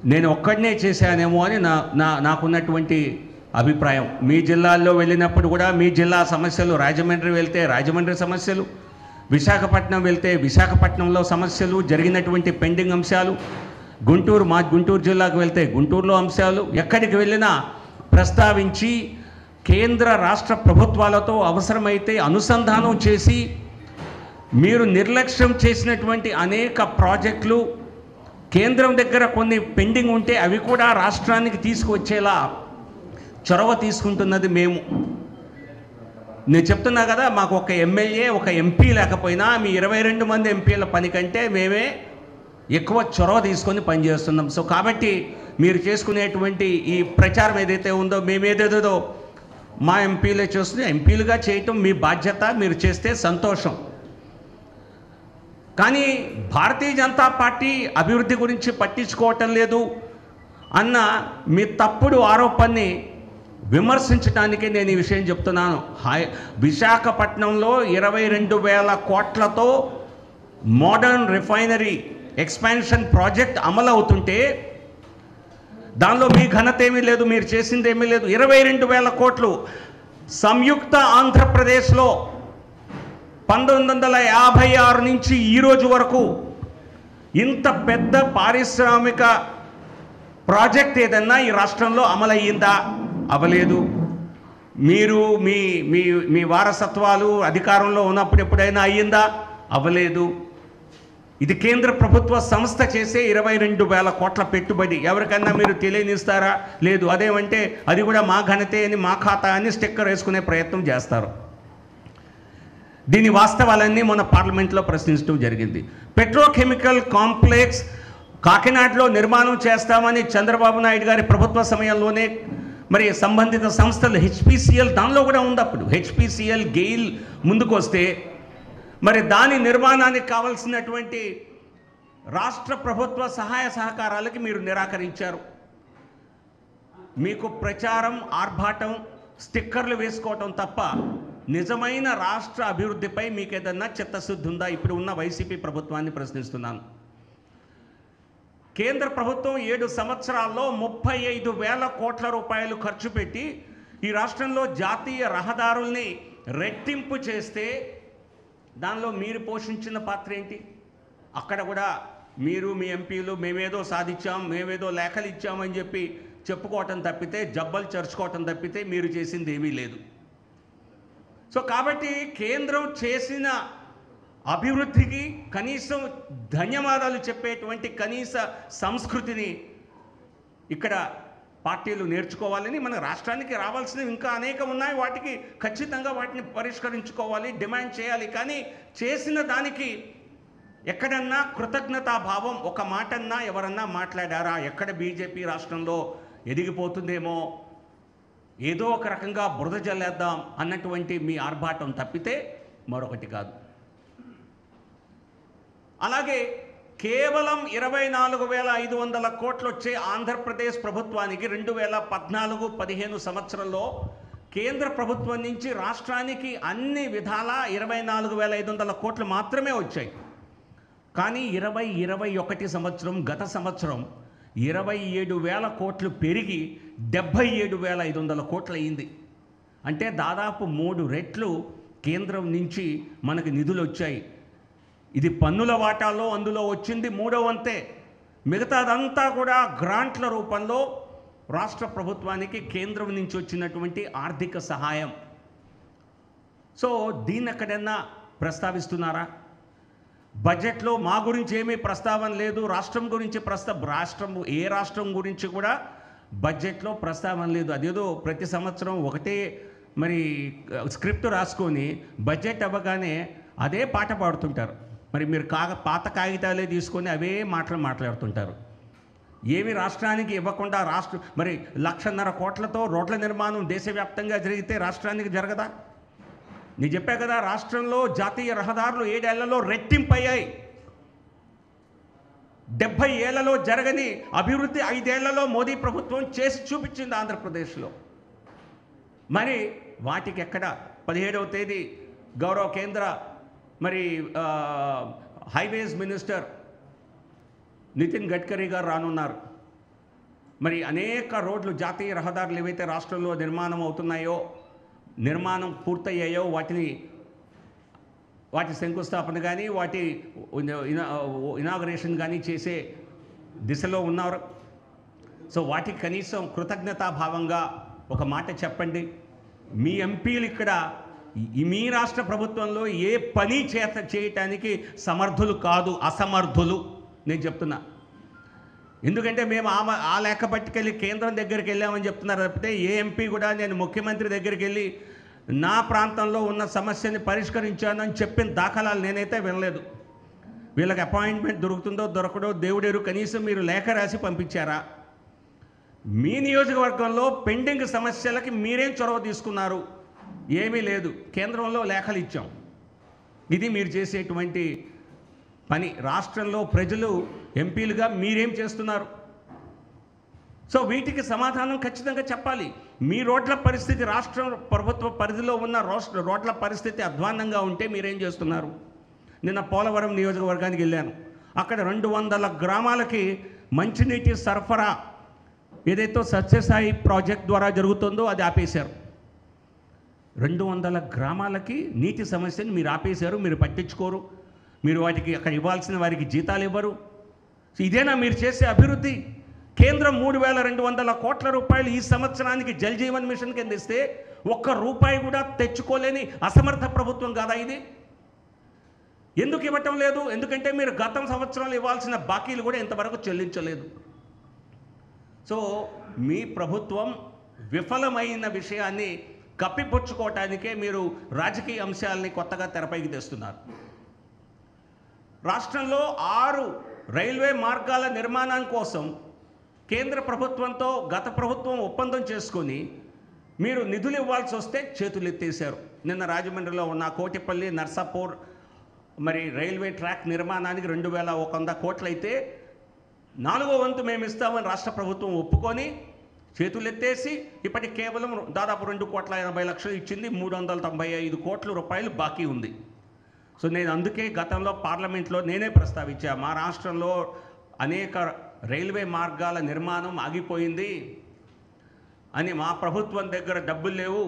నేను ఒక్కడనే చేశానేమో అని నాకున్నటువంటి అభిప్రాయం. మీ జిల్లాల్లో వెళ్ళినప్పుడు కూడా మీ జిల్లా సమస్యలు, రాజమండ్రి వెళ్తే రాజమండ్రి సమస్యలు, విశాఖపట్నం వెళ్తే విశాఖపట్నంలో సమస్యలు, జరిగినటువంటి పెండింగ్ అంశాలు, గుంటూరు జిల్లాకు వెళ్తే గుంటూరులో అంశాలు, ఎక్కడికి వెళ్ళినా ప్రస్తావించి కేంద్ర రాష్ట్ర ప్రభుత్వాలతో అవసరమైతే అనుసంధానం చేసి మీరు నిర్లక్ష్యం చేసినటువంటి అనేక ప్రాజెక్టులు, కేంద్రం దగ్గర కొన్ని పెండింగ్ ఉంటే అవి కూడా రాష్ట్రానికి తీసుకువచ్చేలా చొరవ తీసుకుంటున్నది మేము. నేను చెప్తున్నా కదా, మాకు ఒక ఎమ్మెల్యే ఒక ఎంపీ లేకపోయినా మీ 22 మంది ఎంపీల పని కంటే మేమే ఎక్కువ చొరవ తీసుకొని పనిచేస్తున్నాం. సో కాబట్టి మీరు చేసుకునేటువంటి ఈ ప్రచారం ఏదైతే ఉందో, మేమేదేదో మా ఎంపీలే చేస్తుంది, ఎంపీలుగా చేయటం మీ బాధ్యత, మీరు చేస్తే సంతోషం. కానీ భారతీయ జనతా పార్టీ అభివృద్ధి గురించి పట్టించుకోవటం లేదు అన్న మీ తప్పుడు ఆరోపణని విమర్శించడానికే నేను ఈ విషయం చెప్తున్నాను. విశాఖపట్నంలో 22,000 కోట్లతో మోడర్న్ రిఫైనరీ ఎక్స్పాన్షన్ ప్రాజెక్ట్ అమలు అవుతుంటే దానిలో మీ ఘనత ఏమీ లేదు, మీరు చేసింది ఏమీ లేదు. 22,000 కోట్లు సంయుక్త ఆంధ్రప్రదేశ్లో 1956 నుంచి ఈరోజు వరకు ఇంత పెద్ద పారిశ్రామిక ప్రాజెక్ట్ ఏదన్నా ఈ రాష్ట్రంలో అమలయ్యిందా? అవ్వలేదు. మీరు మీ మీ మీ వారసత్వాలు అధికారంలో ఉన్నప్పుడు ఎప్పుడైనా అయ్యిందా? అవ్వలేదు. ఇది కేంద్ర ప్రభుత్వ సంస్థ చేసే 22,000 కోట్ల పెట్టుబడి. ఎవరికన్నా మీరు తెలియనిస్తారా? లేదు. అదేమంటే అది కూడా మా ఘనతే అని, మా ఖాతా అని స్టిక్కర్ వేసుకునే ప్రయత్నం చేస్తారు. దీని వాస్తవాలన్నీ మన పార్లమెంట్లో ప్రశ్నించడం జరిగింది. పెట్రోకెమికల్ కాంప్లెక్స్ కాకినాడలో నిర్మాణం చేస్తామని చంద్రబాబు నాయుడు గారి ప్రభుత్వ సమయంలోనే మరి సంబంధిత సంస్థలు హెచ్పిసిఎల్ దానిలో కూడా ఉంది. అప్పుడు హెచ్పిసిఎల్ గెయిల్ ముందుకు వస్తే మరి దాని నిర్మాణానికి కావాల్సినటువంటి రాష్ట్ర ప్రభుత్వ సహాయ సహకారాలకి మీరు నిరాకరించారు. మీకు ప్రచారం, ఆర్భాటం, స్టిక్కర్లు వేసుకోవటం తప్ప నిజమైన రాష్ట్ర అభివృద్ధిపై మీకు ఏదన్నా చిత్తశుద్ధి ఉందా? ఇప్పుడు ఉన్న వైసీపీ ప్రభుత్వాన్ని ప్రశ్నిస్తున్నాను. కేంద్ర ప్రభుత్వం 7 సంవత్సరాల్లో 35,000 కోట్ల రూపాయలు ఖర్చు పెట్టి ఈ రాష్ట్రంలో జాతీయ రహదారుల్ని రెట్టింపు చేస్తే దానిలో మీరు పోషించిన పాత్ర ఏంటి? అక్కడ కూడా మీరు మీ ఎంపీలు మేమేదో సాధించాం, మేమేదో లేఖలు ఇచ్చామని చెప్పి చెప్పుకోవటం తప్పితే, జబ్బలు చరుచుకోవటం తప్పితే మీరు చేసింది ఏమీ లేదు. సో కాబట్టి కేంద్రం చేసిన అభివృద్ధికి కనీసం ధన్యవాదాలు చెప్పేటువంటి కనీస సంస్కృతిని ఇక్కడ పార్టీలు నేర్చుకోవాలని, మన రాష్ట్రానికి రావాల్సినవి ఇంకా అనేకం ఉన్నాయి. వాటికి ఖచ్చితంగా వాటిని పరిష్కరించుకోవాలి, డిమాండ్ చేయాలి. కానీ చేసిన దానికి ఎక్కడన్నా కృతజ్ఞతాభావం ఒక మాటన్నా ఎవరన్నా మాట్లాడారా? ఎక్కడ బీజేపీ రాష్ట్రంలో ఎదిగిపోతుందేమో, ఏదో ఒక రకంగా బురద జల్లేద్దాం అన్నటువంటి మీ ఆర్భాటం తప్పితే మరొకటి కాదు. అలాగే కేవలం 24,500 కోట్లు వచ్చే ఆంధ్రప్రదేశ్ ప్రభుత్వానికి 2014-15 సంవత్సరంలో కేంద్ర ప్రభుత్వం నుంచి రాష్ట్రానికి అన్ని విధాలా 24,500 కోట్లు మాత్రమే వచ్చాయి. కానీ 2021 సంవత్సరం, గత సంవత్సరం 27,000 కోట్లు పెరిగి 77,500 కోట్లు అయింది. అంటే దాదాపు 3 రెట్లు కేంద్రం నుంచి మనకి నిధులు వచ్చాయి. ఇది పన్నుల వాటాలో అందులో వచ్చింది 3వ వంతే. మిగతాదంతా కూడా గ్రాంట్ల రూపంలో రాష్ట్ర ప్రభుత్వానికి కేంద్రం నుంచి వచ్చినటువంటి ఆర్థిక సహాయం. సో దీన్ని ఎక్కడన్నా ప్రస్తావిస్తున్నారా? బడ్జెట్లో మా గురించి ఏమీ ప్రస్తావన లేదు. రాష్ట్రం గురించి ఏ రాష్ట్రం గురించి కూడా బడ్జెట్లో ప్రస్తావన లేదు. అదేదో ప్రతి సంవత్సరం ఒకటే మరి స్క్రిప్ట్ రాసుకొని బడ్జెట్ అవ్వగానే అదే పాట పాడుతుంటారు. మరి మీరు పాత కాగితాలే తీసుకొని అవే మాట్లాడుతుంటారు. ఏమి రాష్ట్రానికి ఇవ్వకుండా మరి 1,50,000 కోట్లతో రోడ్ల నిర్మాణం దేశవ్యాప్తంగా జరిగితే రాష్ట్రానికి జరగదా? నేను చెప్పా కదా, రాష్ట్రంలో జాతీయ రహదారులు 7 ఏళ్లలో రెట్టింపయ్యాయి. 70 ఏళ్లలో జరగని అభివృద్ధి 5 ఏళ్లలో మోదీ ప్రభుత్వం చేసి చూపించింది ఆంధ్రప్రదేశ్లో. మరి వాటికి ఎక్కడ 17వ తేదీ గౌరవ కేంద్ర మరి హైవేస్ మినిస్టర్ నితిన్ గడ్కరీ గారు రానున్నారు. మరి అనేక రోడ్లు, జాతీయ రహదారులు ఏవైతే రాష్ట్రంలో నిర్మాణం పూర్తయ్యాయో వాటి శంకుస్థాపన కానీ వాటి ఇనాగరేషన్ కానీ చేసే దిశలో ఉన్నారు. సో వాటికి కనీసం కృతజ్ఞతాభావంగా ఒక మాట చెప్పండి. మీ ఎంపీలు ఇక్కడ మీ రాష్ట్ర ప్రభుత్వంలో ఏ పని చేయటానికి సమర్థులు కాదు, అసమర్థులు నేను చెప్తున్నా. ఎందుకంటే మేము ఆ లెక్క పట్టుకెళ్ళి కేంద్రం దగ్గరికి వెళ్ళామని చెప్తున్నారు తప్పితే ఏ ఎంపీ కూడా నేను ముఖ్యమంత్రి దగ్గరికి వెళ్ళి నా ప్రాంతంలో ఉన్న సమస్యని పరిష్కరించానని చెప్పిన దాఖలాలు నేనైతే వినలేదు. వీళ్ళకి అపాయింట్మెంట్ దొరుకుతుందో దొరకడో దేవుడేరు. కనీసం మీరు లేఖ రాసి పంపించారా? మీ నియోజకవర్గంలో పెండింగ్ సమస్యలకి మీరేం చొరవ తీసుకున్నారు? ఏమీ లేదు. కేంద్రంలో లేఖలు ఇచ్చాం. ఇది మీరు చేసేటువంటి పని. రాష్ట్రంలో ప్రజలు ఎంపీలుగా మీరేం చేస్తున్నారు? సో వీటికి సమాధానం ఖచ్చితంగా చెప్పాలి. మీ రోడ్ల పరిస్థితి, రాష్ట్ర ప్రభుత్వ పరిధిలో ఉన్న రోడ్ల పరిస్థితి అధ్వాన్నంగా ఉంటే మీరేం చేస్తున్నారు? నిన్న పోలవరం నియోజకవర్గానికి వెళ్ళాను. అక్కడ 200 గ్రామాలకి మంచినీటి సరఫరా ఏదైతే సత్యసాయి ప్రాజెక్ట్ ద్వారా జరుగుతుందో అది ఆపేశారు. 200 గ్రామాలకి నీటి సమస్యని మీరు ఆపేశారు. మీరు పట్టించుకోరు. మీరు వాటికి అక్కడ ఇవ్వాల్సిన వారికి జీతాలు ఇవ్వరు. ఇదేనా మీరు చేసే అభివృద్ధి? కేంద్రం 3200 కోట్ల రూపాయలు ఈ సంవత్సరానికి జల్ జీవన్ మిషన్ కింద ఇస్తే ₹1 కూడా తెచ్చుకోలేని అసమర్థ ప్రభుత్వం కాదా ఇది? ఎందుకు ఇవ్వటం లేదు? ఎందుకంటే మీరు గత సంవత్సరంలో ఇవ్వాల్సిన బాకీలు కూడా ఇంతవరకు చెల్లించలేదు. సో మీ ప్రభుత్వం విఫలమైన విషయాన్ని కప్పిపుచ్చుకోవటానికే మీరు రాజకీయ అంశాలని కొత్తగా తెరపైకి తెస్తున్నారు. రాష్ట్రంలో 6 రైల్వే మార్గాల నిర్మాణం కోసం కేంద్ర ప్రభుత్వంతో గత ప్రభుత్వం ఒప్పందం చేసుకొని మీరు నిధులు ఇవ్వాల్సి వస్తే చేతులు ఎత్తేశారు. నిన్న రాజమండ్రిలో ఉన్న కోటిపల్లి నర్సాపూర్ మరి రైల్వే ట్రాక్ నిర్మాణానికి 2100 కోట్లు అయితే 4వ వంతు మేము ఇస్తామని రాష్ట్ర ప్రభుత్వం ఒప్పుకొని చేతులు ఎత్తేసి ఇప్పటికి కేవలం దాదాపు 2,80,00,000 ఇచ్చింది. 395 కోట్ల రూపాయలు బాకీ ఉంది. సో నేను అందుకే గతంలో పార్లమెంట్లో నేనే ప్రస్తావించా, మా రాష్ట్రంలో అనేక రైల్వే మార్గాల నిర్మాణం ఆగిపోయింది అని. మా ప్రభుత్వం దగ్గర డబ్బులు లేవు.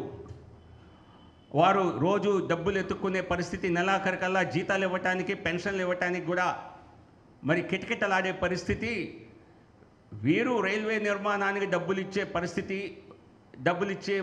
వారు రోజు డబ్బులు ఎత్తుక్కునే పరిస్థితి, నెలాఖరికల్లా జీతాలు ఇవ్వటానికి, పెన్షన్లు ఇవ్వటానికి కూడా మరి కిటకిటలాడే పరిస్థితి. వీరు రైల్వే నిర్మాణానికి డబ్బులు ఇచ్చే పరిస్థితి, డబ్బులు ఇచ్చే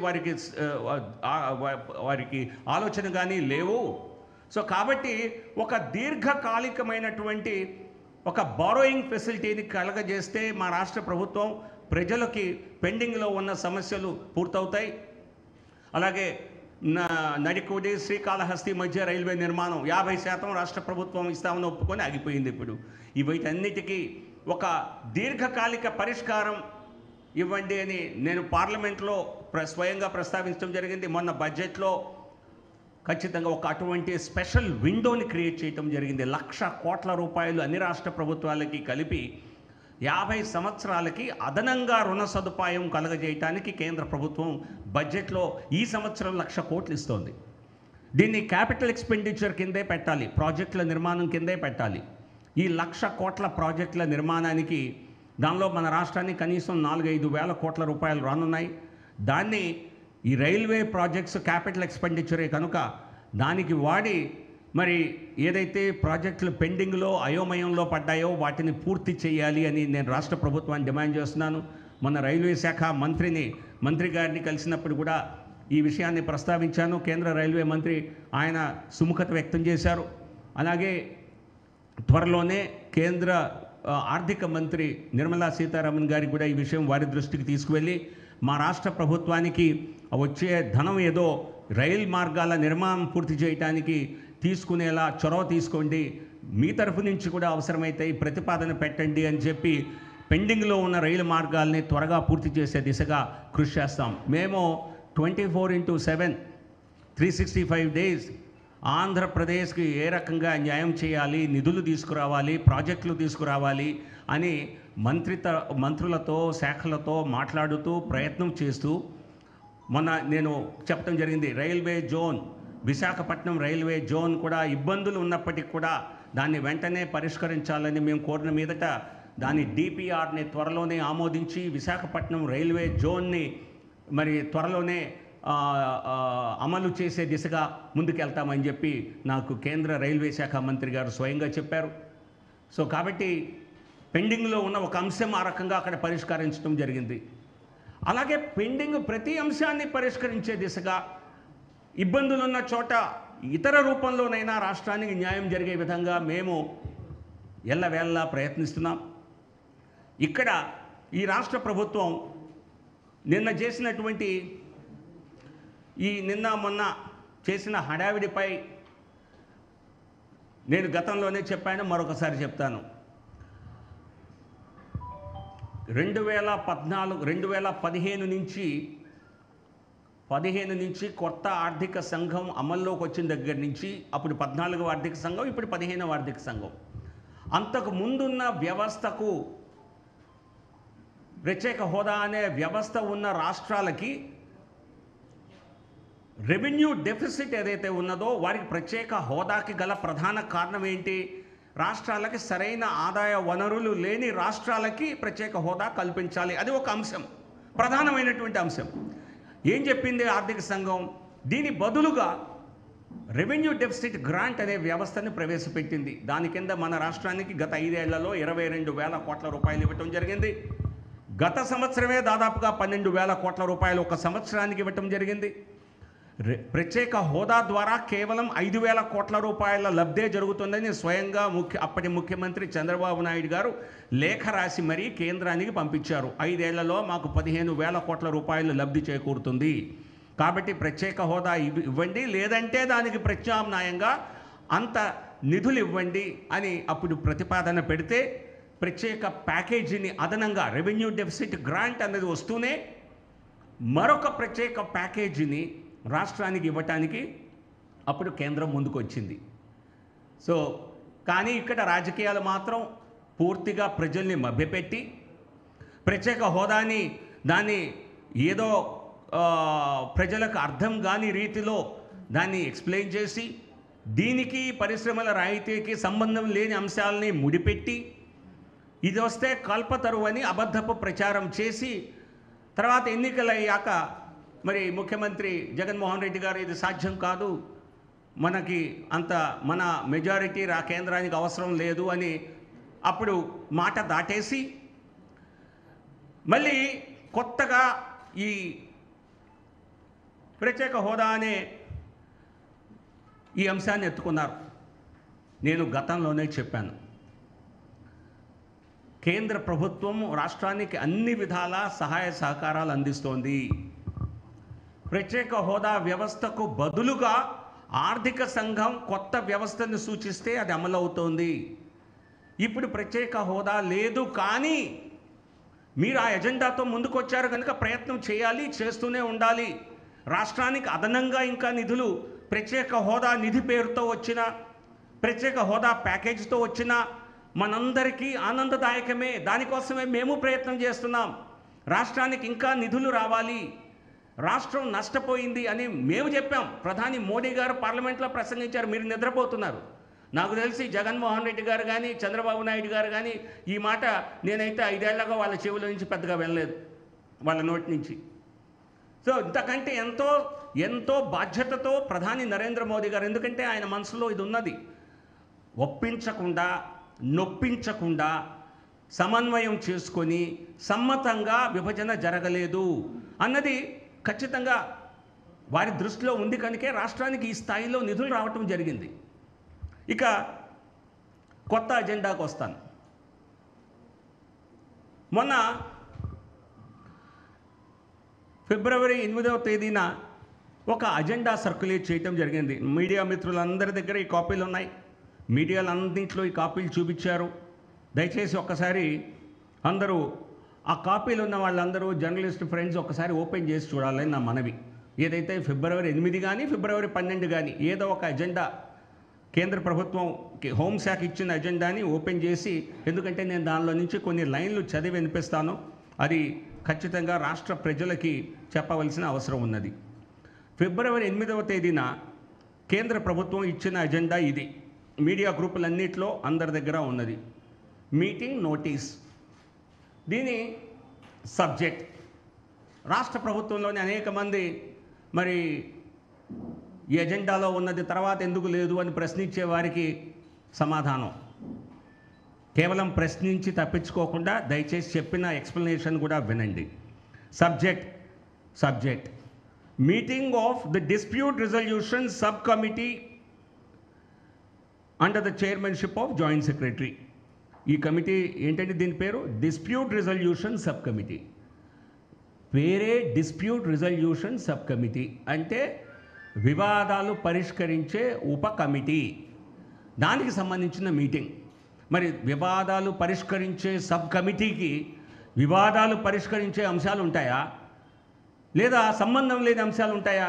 వారికి ఆలోచన కానీ లేవు. సో కాబట్టి ఒక దీర్ఘకాలికమైనటువంటి ఒక బారోయింగ్ ఫెసిలిటీని కలగజేస్తే మా రాష్ట్ర ప్రభుత్వం ప్రజలకి పెండింగ్లో ఉన్న సమస్యలు పూర్తవుతాయి. అలాగే నడికోడి శ్రీకాళహస్తి మధ్య రైల్వే నిర్మాణం 50% రాష్ట్ర ప్రభుత్వం ఇస్తామని ఒప్పుకొని ఆగిపోయింది. ఇప్పుడు వీటన్నిటికీ ఒక దీర్ఘకాలిక పరిష్కారం ఇవ్వండి అని నేను పార్లమెంట్లో స్వయంగా ప్రస్తావించడం జరిగింది. మొన్న బడ్జెట్లో ఖచ్చితంగా ఒక అటువంటి స్పెషల్ విండోని క్రియేట్ చేయడం జరిగింది. 1,00,000 కోట్ల రూపాయలు అన్ని రాష్ట్ర ప్రభుత్వాలకి కలిపి 50 సంవత్సరాలకి అదనంగా రుణ సదుపాయం కలగజేయటానికి కేంద్ర ప్రభుత్వం బడ్జెట్లో ఈ సంవత్సరం 1,00,000 కోట్లు ఇస్తోంది. దీన్ని క్యాపిటల్ ఎక్స్పెండిచర్ కిందే పెట్టాలి, ప్రాజెక్టుల నిర్మాణం కిందే పెట్టాలి. ఈ 1,00,000 కోట్ల ప్రాజెక్టుల నిర్మాణానికి దానిలో మన రాష్ట్రానికి కనీసం 4-5 వేల కోట్ల రూపాయలు రానున్నాయి. దాన్ని ఈ రైల్వే ప్రాజెక్ట్స్ క్యాపిటల్ ఎక్స్పెండిచరే కనుక దానికి వాడి మరి ఏదైతే ప్రాజెక్టులు పెండింగ్లో అయోమయంలో పడ్డాయో వాటిని పూర్తి చేయాలి అని నేను రాష్ట్ర ప్రభుత్వాన్ని డిమాండ్ చేస్తున్నాను. మొన్న రైల్వే శాఖ మంత్రి గారిని కలిసినప్పుడు కూడా ఈ విషయాన్ని ప్రస్తావించాను. కేంద్ర రైల్వే మంత్రి ఆయన సుముఖత వ్యక్తం చేశారు. అలాగే త్వరలోనే కేంద్ర ఆర్థిక మంత్రి నిర్మలా సీతారామన్ గారికి కూడా ఈ విషయం వారి దృష్టికి తీసుకువెళ్ళి మా రాష్ట్ర ప్రభుత్వానికి వచ్చే ధనం ఏదో రైల్ మార్గాల నిర్మాణం పూర్తి చేయడానికి తీసుకునేలా చొరవ తీసుకోండి, మీ తరఫు నుంచి కూడా అవసరమైతే ప్రతిపాదన పెట్టండి అని చెప్పి పెండింగ్లో ఉన్న రైలు మార్గాల్ని త్వరగా పూర్తి చేసే దిశగా కృషి చేస్తాం. మేము 24/7 365 డేస్ ఆంధ్రప్రదేశ్కి ఏ రకంగా న్యాయం చేయాలి, నిధులు తీసుకురావాలి, ప్రాజెక్టులు తీసుకురావాలి అని మంత్రులతో శాఖలతో మాట్లాడుతూ ప్రయత్నం చేస్తూ మొన్న నేను చెప్పడం జరిగింది. Railway zone Visakhapatnam railway zone కూడా ఇబ్బందులు ఉన్నప్పటికీ కూడా దాన్ని వెంటనే పరిష్కరించాలని మేము కోరిన మీదట దాని డిపిఆర్ని త్వరలోనే ఆమోదించి విశాఖపట్నం రైల్వే జోన్ని మరి త్వరలోనే అమలు చేసే దిశగా ముందుకెళ్తామని చెప్పి నాకు కేంద్ర రైల్వే శాఖ మంత్రి గారు స్వయంగా చెప్పారు. సో కాబట్టి పెండింగ్లో ఉన్న ఒక అంశం ఆ రకంగా అక్కడ పరిష్కరించడం జరిగింది. అలాగే పెండింగ్ ప్రతి అంశాన్ని పరిష్కరించే దిశగా ఇబ్బందులున్న చోట ఇతర రూపంలోనైనా రాష్ట్రానికి న్యాయం జరిగే విధంగా మేము ఎల్లవేళలా ప్రయత్నిస్తున్నాం. ఇక్కడ ఈ రాష్ట్ర ప్రభుత్వం నిన్న చేసినటువంటి నిన్న మొన్న చేసిన హడావిడిపై నేను గతంలోనే చెప్పాను, మరొకసారి చెప్తాను. 2015 నుంచి కొత్త ఆర్థిక సంఘం అమల్లోకి వచ్చిన దగ్గర నుంచి, అప్పుడు 14వ ఆర్థిక సంఘం, ఇప్పుడు 15వ ఆర్థిక సంఘం, అంతకు ముందున్న వ్యవస్థకు ప్రత్యేక హోదా అనే వ్యవస్థ ఉన్న రాష్ట్రాలకి రెవెన్యూ డెఫిసిట్ ఏదైతే ఉన్నదో వారికి ప్రత్యేక హోదాకి గల ప్రధాన కారణం ఏంటి? రాష్ట్రాలకి సరైన ఆదాయ వనరులు లేని రాష్ట్రాలకి ప్రత్యేక హోదా కల్పించాలి. అది ఒక అంశం, ప్రధానమైనటువంటి అంశం. ఏం చెప్పింది ఆర్థిక సంఘం? దీని బదులుగా రెవెన్యూ డెఫిసిట్ గ్రాంట్ అనే వ్యవస్థను ప్రవేశపెట్టింది. దాని కింద మన రాష్ట్రానికి గత 5 ఏళ్లలో 22,000 కోట్ల రూపాయలు ఇవ్వటం జరిగింది. గత సంవత్సరమే దాదాపుగా 12,000 కోట్ల రూపాయలు ఒక సంవత్సరానికి ఇవ్వటం జరిగింది. ప్రత్యేక హోదా ద్వారా కేవలం 5,000 కోట్ల రూపాయల లబ్ధే జరుగుతుందని స్వయంగా అప్పటి ముఖ్యమంత్రి చంద్రబాబు నాయుడు గారు లేఖ రాసి మరీ కేంద్రానికి పంపించారు. 5 ఏళ్లలో మాకు 15,000 కోట్ల రూపాయలు లబ్ధి చేకూరుతుంది, కాబట్టి ప్రత్యేక హోదా ఇవ్వండి, లేదంటే దానికి ప్రత్యామ్నాయంగా అంత నిధులు ఇవ్వండి అని అప్పుడు ప్రతిపాదన పెడితే, ప్రత్యేక ప్యాకేజీని అదనంగా రెవెన్యూ డెఫిసిట్ గ్రాంట్ అనేది వస్తూనే మరొక ప్రత్యేక ప్యాకేజీని రాష్ట్రానికి ఇవ్వటానికి అప్పుడు కేంద్రం ముందుకు వచ్చింది. సో కానీ ఇక్కడ రాజకీయాలు మాత్రం పూర్తిగా ప్రజల్ని మభ్యపెట్టి ప్రత్యేక హోదాని దాన్ని ఏదో ప్రజలకు అర్థం కాని రీతిలో దాన్ని ఎక్స్ప్లెయిన్ చేసి దీనికి పరిశ్రమల రాయితీకి సంబంధం లేని అంశాలని ముడిపెట్టి ఇది వస్తే కల్పతరువు అని అబద్ధపు ప్రచారం చేసి తర్వాత ఎన్నికలయ్యాక మరి ముఖ్యమంత్రి జగన్మోహన్ రెడ్డి గారు ఇది సాధ్యం కాదు, మనకి అంత మన మెజారిటీ కేంద్రానికి అవసరం లేదు అని అప్పుడు మాట దాటేసి మళ్ళీ కొత్తగా ఈ ప్రత్యేక హోదా అనే ఈ అంశాన్ని ఎత్తుకున్నారు. నేను గతంలోనే చెప్పాను, కేంద్ర ప్రభుత్వం రాష్ట్రానికి అన్ని విధాల సహాయ సహకారాలు అందిస్తోంది. ప్రత్యేక హోదా వ్యవస్థకు బదులుగా ఆర్థిక సంఘం కొత్త వ్యవస్థను సూచిస్తే అది అమలవుతోంది. ఇప్పుడు ప్రత్యేక హోదా లేదు, కానీ మీరు ఆ ఎజెండాతో ముందుకొచ్చారు కనుక ప్రయత్నం చేయాలి, చేస్తూనే ఉండాలి. రాష్ట్రానికి అదనంగా ఇంకా నిధులు ప్రత్యేక హోదా నిధి పేరుతో వచ్చిన, ప్రత్యేక హోదా ప్యాకేజీతో వచ్చిన మనందరికీ ఆనందదాయకమే. దానికోసమే మేము ప్రయత్నం చేస్తున్నాం. రాష్ట్రానికి ఇంకా నిధులు రావాలి, రాష్ట్రం నష్టపోయింది అని మేము చెప్పాం. ప్రధాని మోడీ గారు పార్లమెంట్లో ప్రసంగించారు, మీరు నిద్రపోతున్నారు. నాకు తెలిసి జగన్మోహన్ రెడ్డి గారు కానీ చంద్రబాబు నాయుడు గారు కానీ ఈ మాట నేనైతే 5 ఏళ్లుగా వాళ్ళ చెవుల నుంచి పెద్దగా వెళ్ళలేదు, వాళ్ళ నోటి నుంచి. సో ఇంతకంటే ఎంతో బాధ్యతతో ప్రధాని నరేంద్ర మోదీ గారు, ఎందుకంటే ఆయన మనసులో ఇది ఉన్నది, ఒప్పించకుండా నొప్పించకుండా సమన్వయం చేసుకొని సమ్మతంగా విభజన జరగలేదు అన్నది ఖచ్చితంగా వారి దృష్టిలో ఉంది కనుకే రాష్ట్రానికి ఈ స్థాయిలో నిధులు రావటం జరిగింది. ఇక కొత్త అజెండాకు వస్తాను. మొన్న ఫిబ్రవరి 8వ తేదీన ఒక అజెండా సర్క్యులేట్ చేయటం జరిగింది. మీడియా మిత్రులందరి దగ్గర ఈ కాపీలు ఉన్నాయి, మీడియాలన్నింటిలో ఈ కాపీలు చూపించారు. దయచేసి ఒక్కసారి అందరూ ఆ కాపీలు ఉన్న వాళ్ళందరూ జర్నలిస్ట్ ఫ్రెండ్స్ ఒక్కసారి ఓపెన్ చేసి చూడాలని నా మనవి. ఏదైతే ఫిబ్రవరి 8 కానీ ఫిబ్రవరి 12 కానీ ఏదో ఒక అజెండా కేంద్ర ప్రభుత్వం హోంశాఖ ఇచ్చిన అజెండాని ఓపెన్ చేసి, ఎందుకంటే నేను దానిలో నుంచి కొన్ని లైన్లు చదివి వినిపిస్తాను, అది ఖచ్చితంగా రాష్ట్ర ప్రజలకి చెప్పవలసిన అవసరం ఉన్నది. ఫిబ్రవరి 8వ తేదీన కేంద్ర ప్రభుత్వం ఇచ్చిన అజెండా ఇది. మీడియా గ్రూపులన్నింటిలో అందరి దగ్గర ఉన్నది. మీటింగ్ నోటీస్ దీని సబ్జెక్ట్ రాష్ట్ర ప్రభుత్వంలోని అనేక మంది మరి ఈ ఎజెండాలో ఉన్నది తర్వాత ఎందుకు లేదు అని ప్రశ్నించే వారికి సమాధానం కేవలం ప్రశ్నించి తప్పించుకోకుండా దయచేసి చెప్పిన ఎక్స్ప్లెనేషన్ కూడా వినండి. Subject meeting of the dispute resolution sub committee under the chairmanship of joint secretary. ఈ కమిటీ ఏంటంటే దీని పేరు డిస్ప్యూట్ రిజల్యూషన్ సబ్ కమిటీ. వేరే డిస్ప్యూట్ రిజల్యూషన్ సబ్ కమిటీ అంటే వివాదాలు పరిష్కరించే ఉప కమిటీ, దానికి సంబంధించిన మీటింగ్. మరి వివాదాలు పరిష్కరించే సబ్ కమిటీకి వివాదాలు పరిష్కరించే అంశాలు ఉంటాయా లేదా సంబంధం లేని అంశాలు ఉంటాయా?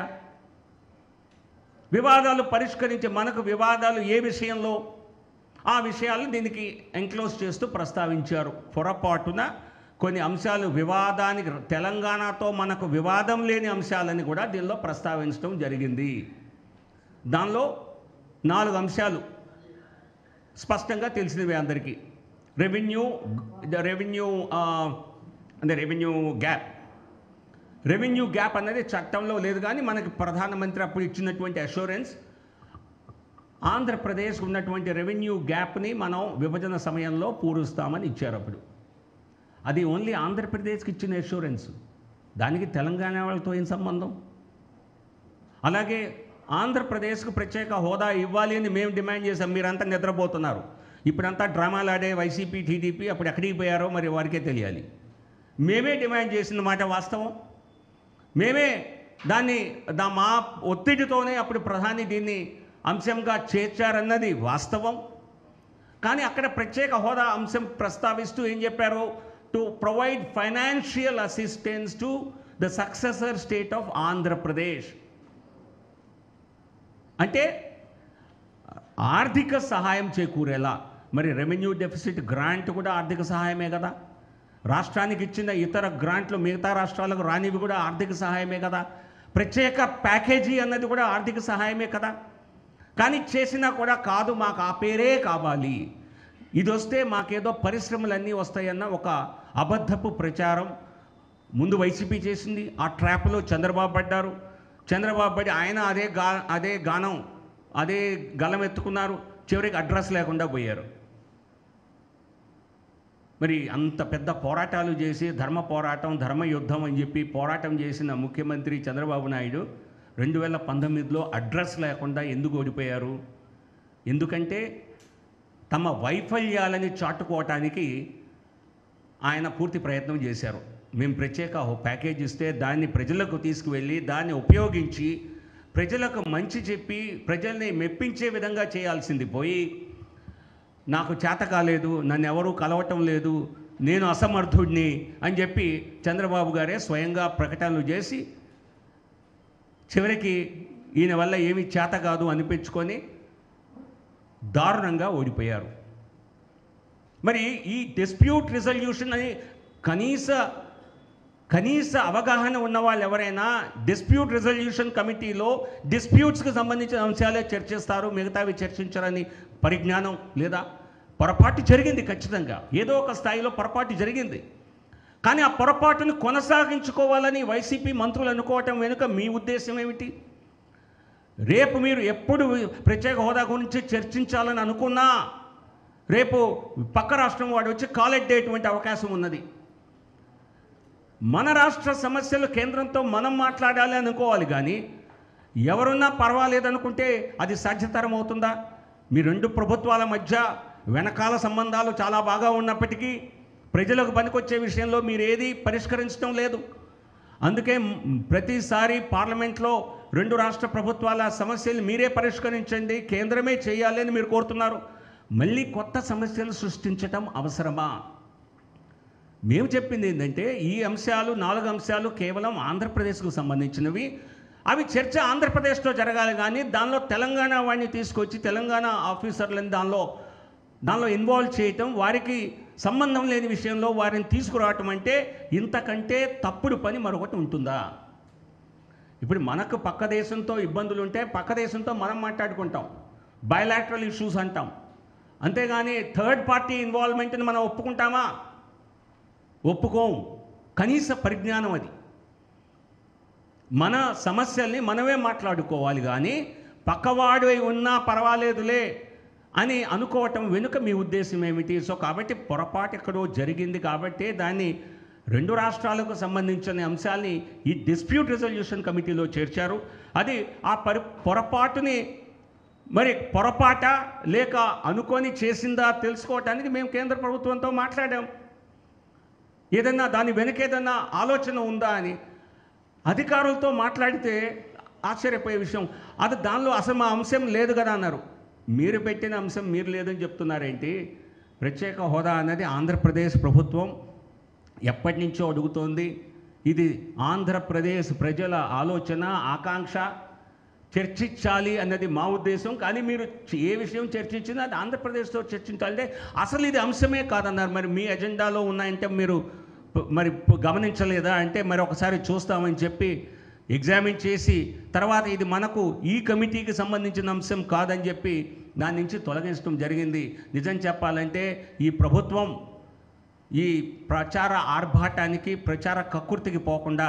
వివాదాలు పరిష్కరించే మనకు వివాదాలు ఏ విషయంలో ఆ విషయాలను దీనికి ఎంక్లోజ్ చేస్తూ ప్రస్తావించారు. పొరపాటున కొన్ని అంశాలు వివాదానికి తెలంగాణతో మనకు వివాదం లేని అంశాలని కూడా దీనిలో ప్రస్తావించడం జరిగింది. దానిలో 4 అంశాలు స్పష్టంగా తెలిసినవి అందరికీ. Revenue gap. రెవెన్యూ గ్యాప్ అనేది చట్టంలో లేదు, కానీ మనకి ప్రధానమంత్రి అప్పుడు ఇచ్చినటువంటి అష్యూరెన్స్ ఆంధ్రప్రదేశ్ ఉన్నటువంటి రెవెన్యూ గ్యాప్ని మనం విభజన సమయంలో పూరుస్తామని ఇచ్చారు. అప్పుడు అది ఓన్లీ ఆంధ్రప్రదేశ్కి ఇచ్చిన అష్యూరెన్స్, దానికి తెలంగాణ వాళ్ళతో ఏం సంబంధం? అలాగే ఆంధ్రప్రదేశ్కు ప్రత్యేక హోదా ఇవ్వాలి అని మేము డిమాండ్ చేసాం. మీరంతా నిద్రపోతున్నారు. ఇప్పుడంతా డ్రామాలు ఆడే వైసీపీ టీడీపీ అప్పుడు ఎక్కడికి పోయారో మరి వారికే తెలియాలి. మేమే డిమాండ్ చేసిన మాట వాస్తవం. మేమే మా ఒత్తిడితోనే అప్పుడు ప్రధాని దీన్ని అంశంగా చేర్చారన్నది వాస్తవం. కానీ అక్కడ ప్రత్యేక హోదా అంశం ప్రస్తావిస్తూ ఏం చెప్పారు? To provide financial assistance to the successor state of Andhra Pradesh. అంటే ఆర్థిక సహాయం చేకూరేలా. మరి రెవెన్యూ డెఫిసిట్ గ్రాంట్ కూడా ఆర్థిక సహాయమే కదా. రాష్ట్రానికి ఇచ్చిన ఇతర గ్రాంట్లు మిగతా రాష్ట్రాలకు రానివి కూడా ఆర్థిక సహాయమే కదా. ప్రత్యేక ప్యాకేజీ అన్నది కూడా ఆర్థిక సహాయమే కదా. కానీ చేసినా కూడా కాదు, మాకు ఆ పేరే కావాలి, ఇది వస్తే మాకేదో పరిశ్రమలన్నీ వస్తాయన్న ఒక అబద్ధపు ప్రచారం ముందు వైసీపీ చేసింది. ఆ ట్రాప్లో చంద్రబాబు పడ్డారు. చంద్రబాబు పడి ఆయన అదే గలం ఎత్తుకున్నారు. చివరికి అడ్రస్ లేకుండా పోయారు. మరి అంత పెద్ద పోరాటాలు చేసి ధర్మయుద్ధం అని చెప్పి పోరాటం చేసిన ముఖ్యమంత్రి చంద్రబాబు నాయుడు 2019లో అడ్రస్ లేకుండా ఎందుకు ఓడిపోయారు? ఎందుకంటే తమ వైఫల్యాలని చాటుకోవటానికి ఆయన పూర్తి ప్రయత్నం చేశారు. మేము ప్రత్యేక ప్యాకేజ్ ఇస్తే దాన్ని ప్రజలకు తీసుకువెళ్ళి దాన్ని ఉపయోగించి ప్రజలకు మంచి చెప్పి ప్రజల్ని మెప్పించే విధంగా చేయాల్సింది పోయి, నాకు చేత కాలేదు, నన్ను ఎవరూ కలవటం లేదు, నేను అసమర్థుడిని అని చెప్పి చంద్రబాబు గారే స్వయంగా ప్రకటనలు చేసి చివరికి ఈయన వల్ల ఏమీ చేత కాదు అనిపించుకొని దారుణంగా ఓడిపోయారు. మరి ఈ డిస్ప్యూట్ రిజల్యూషన్ అని కనీస అవగాహన ఉన్న వాళ్ళు ఎవరైనా డిస్ప్యూట్ రిజల్యూషన్ కమిటీలో డిస్ప్యూట్స్కి సంబంధించిన అంశాలే చర్చిస్తారు, మిగతావి చర్చించరని పరిజ్ఞానం లేదా? పొరపాటు జరిగింది, ఖచ్చితంగా ఏదో ఒక స్థాయిలో పొరపాటు జరిగింది. కానీ ఆ పొరపాటును కొనసాగించుకోవాలని వైసీపీ మంత్రులు అనుకోవటం వెనుక మీ ఉద్దేశం ఏమిటి? రేపు మీరు ఎప్పుడు ప్రత్యేక హోదా గురించి చర్చించాలని అనుకున్నా రేపు పక్క రాష్ట్రం వాడు వచ్చి కాలెట్టేటువంటి అవకాశం ఉన్నది. మన రాష్ట్ర సమస్యలు కేంద్రంతో మనం మాట్లాడాలి అనుకోవాలి, కానీ ఎవరున్నా పర్వాలేదనుకుంటే అది సాధ్యతరం అవుతుందా? మీ 2 ప్రభుత్వాల మధ్య వెనకాల సంబంధాలు చాలా బాగా ఉన్నప్పటికీ ప్రజలకు పనికొచ్చే విషయంలో మీరు ఏది పరిష్కరించడం లేదు. అందుకే ప్రతిసారి పార్లమెంట్లో 2 రాష్ట్ర ప్రభుత్వాల సమస్యలు మీరే పరిష్కరించండి, కేంద్రమే చేయాలి అని మీరు కోరుతున్నారు. మళ్ళీ కొత్త సమస్యలు సృష్టించటం అవసరమా? మేము చెప్పింది ఏంటంటే ఈ అంశాలు 4 అంశాలు కేవలం ఆంధ్రప్రదేశ్కు సంబంధించినవి. అవి చర్చ ఆంధ్రప్రదేశ్లో జరగాలి, కానీ దానిలో తెలంగాణ వాడిని తీసుకొచ్చి తెలంగాణ ఆఫీసర్లను దానిలో ఇన్వాల్వ్ చేయటం, వారికి సంబంధం లేని విషయంలో వారిని తీసుకురావటం అంటే ఇంతకంటే తప్పుడు పని మరొకటి ఉంటుందా? ఇప్పుడు మనకు పక్క దేశంతో ఇబ్బందులు ఉంటే పక్క దేశంతో మనం మాట్లాడుకుంటాం, బయలాటరల్ ఇష్యూస్ అంటాం. అంతేగాని థర్డ్ పార్టీ ఇన్వాల్వ్మెంట్ని మనం ఒప్పుకుంటామా? ఒప్పుకోం. కనీస పరిజ్ఞానం అది. మన సమస్యల్ని మనమే మాట్లాడుకోవాలి, కానీ పక్కవాడు ఉన్నా పర్వాలేదులే అని అనుకోవటం వెనుక మీ ఉద్దేశం ఏమిటి? సో కాబట్టి పొరపాటు ఎక్కడో జరిగింది కాబట్టి దాన్ని రెండు రాష్ట్రాలకు సంబంధించిన అంశాల్ని ఈ డిస్ప్యూట్ రిజల్యూషన్ కమిటీలో చేర్చారు. అది ఆ పొరపాటుని మరి పొరపాట లేక అనుకొని చేసిందా తెలుసుకోవటానికి మేము కేంద్ర ప్రభుత్వంతో మాట్లాడాం. ఏదన్నా దాని వెనుక ఏదన్నా ఆలోచన ఉందా అని అధికారులతో మాట్లాడితే ఆశ్చర్యపోయే విషయం, అది దానిలో అసలు మా అంశం లేదు కదా అన్నారు. మీరు పెట్టిన అంశం మీరు లేదని చెప్తున్నారేంటి? ప్రత్యేక హోదా అనేది ఆంధ్రప్రదేశ్ ప్రభుత్వం ఎప్పటి నుంచో అడుగుతోంది. ఇది ఆంధ్రప్రదేశ్ ప్రజల ఆలోచన, ఆకాంక్ష. చర్చించాలి అన్నది మా ఉద్దేశం. కానీ మీరు ఏ విషయం చర్చించినా అది ఆంధ్రప్రదేశ్తో చర్చించాలంటే అసలు ఇది అంశమే కాదన్నారు. మరి మీ ఎజెండాలో ఉన్నాయంటే మీరు మరి గమనించలేదా అంటే మరి ఒకసారి చూస్తామని చెప్పి ఎగ్జామిన్ చేసి తర్వాత ఇది మనకు ఈ కమిటీకి సంబంధించిన అంశం కాదని చెప్పి దాని నుంచి తొలగించడం జరిగింది. నిజం చెప్పాలంటే ఈ ప్రభుత్వం ఈ ప్రచార ఆర్భాటానికి, ప్రచార కక్కుర్తికి పోకుండా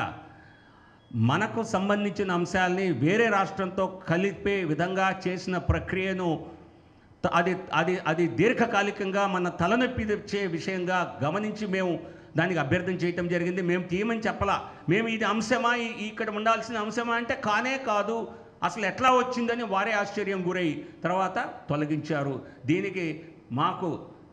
మనకు సంబంధించిన అంశాలని వేరే రాష్ట్రంతో కలిపే విధంగా చేసిన ప్రక్రియను అది అది అది దీర్ఘకాలికంగా మన తలనొప్పి తెచ్చే విషయంగా గమనించి మేము దానికి అభ్యర్థన చేయటం జరిగింది. మేము తీయమని చెప్పలా. మేము ఇది అంశమా, ఇక్కడ ఉండాల్సిన అంశమా అంటే కానే కాదు, అసలు ఎట్లా వచ్చిందని వారే ఆశ్చర్యం గురై తర్వాత తొలగించారు. దీనికి మాకు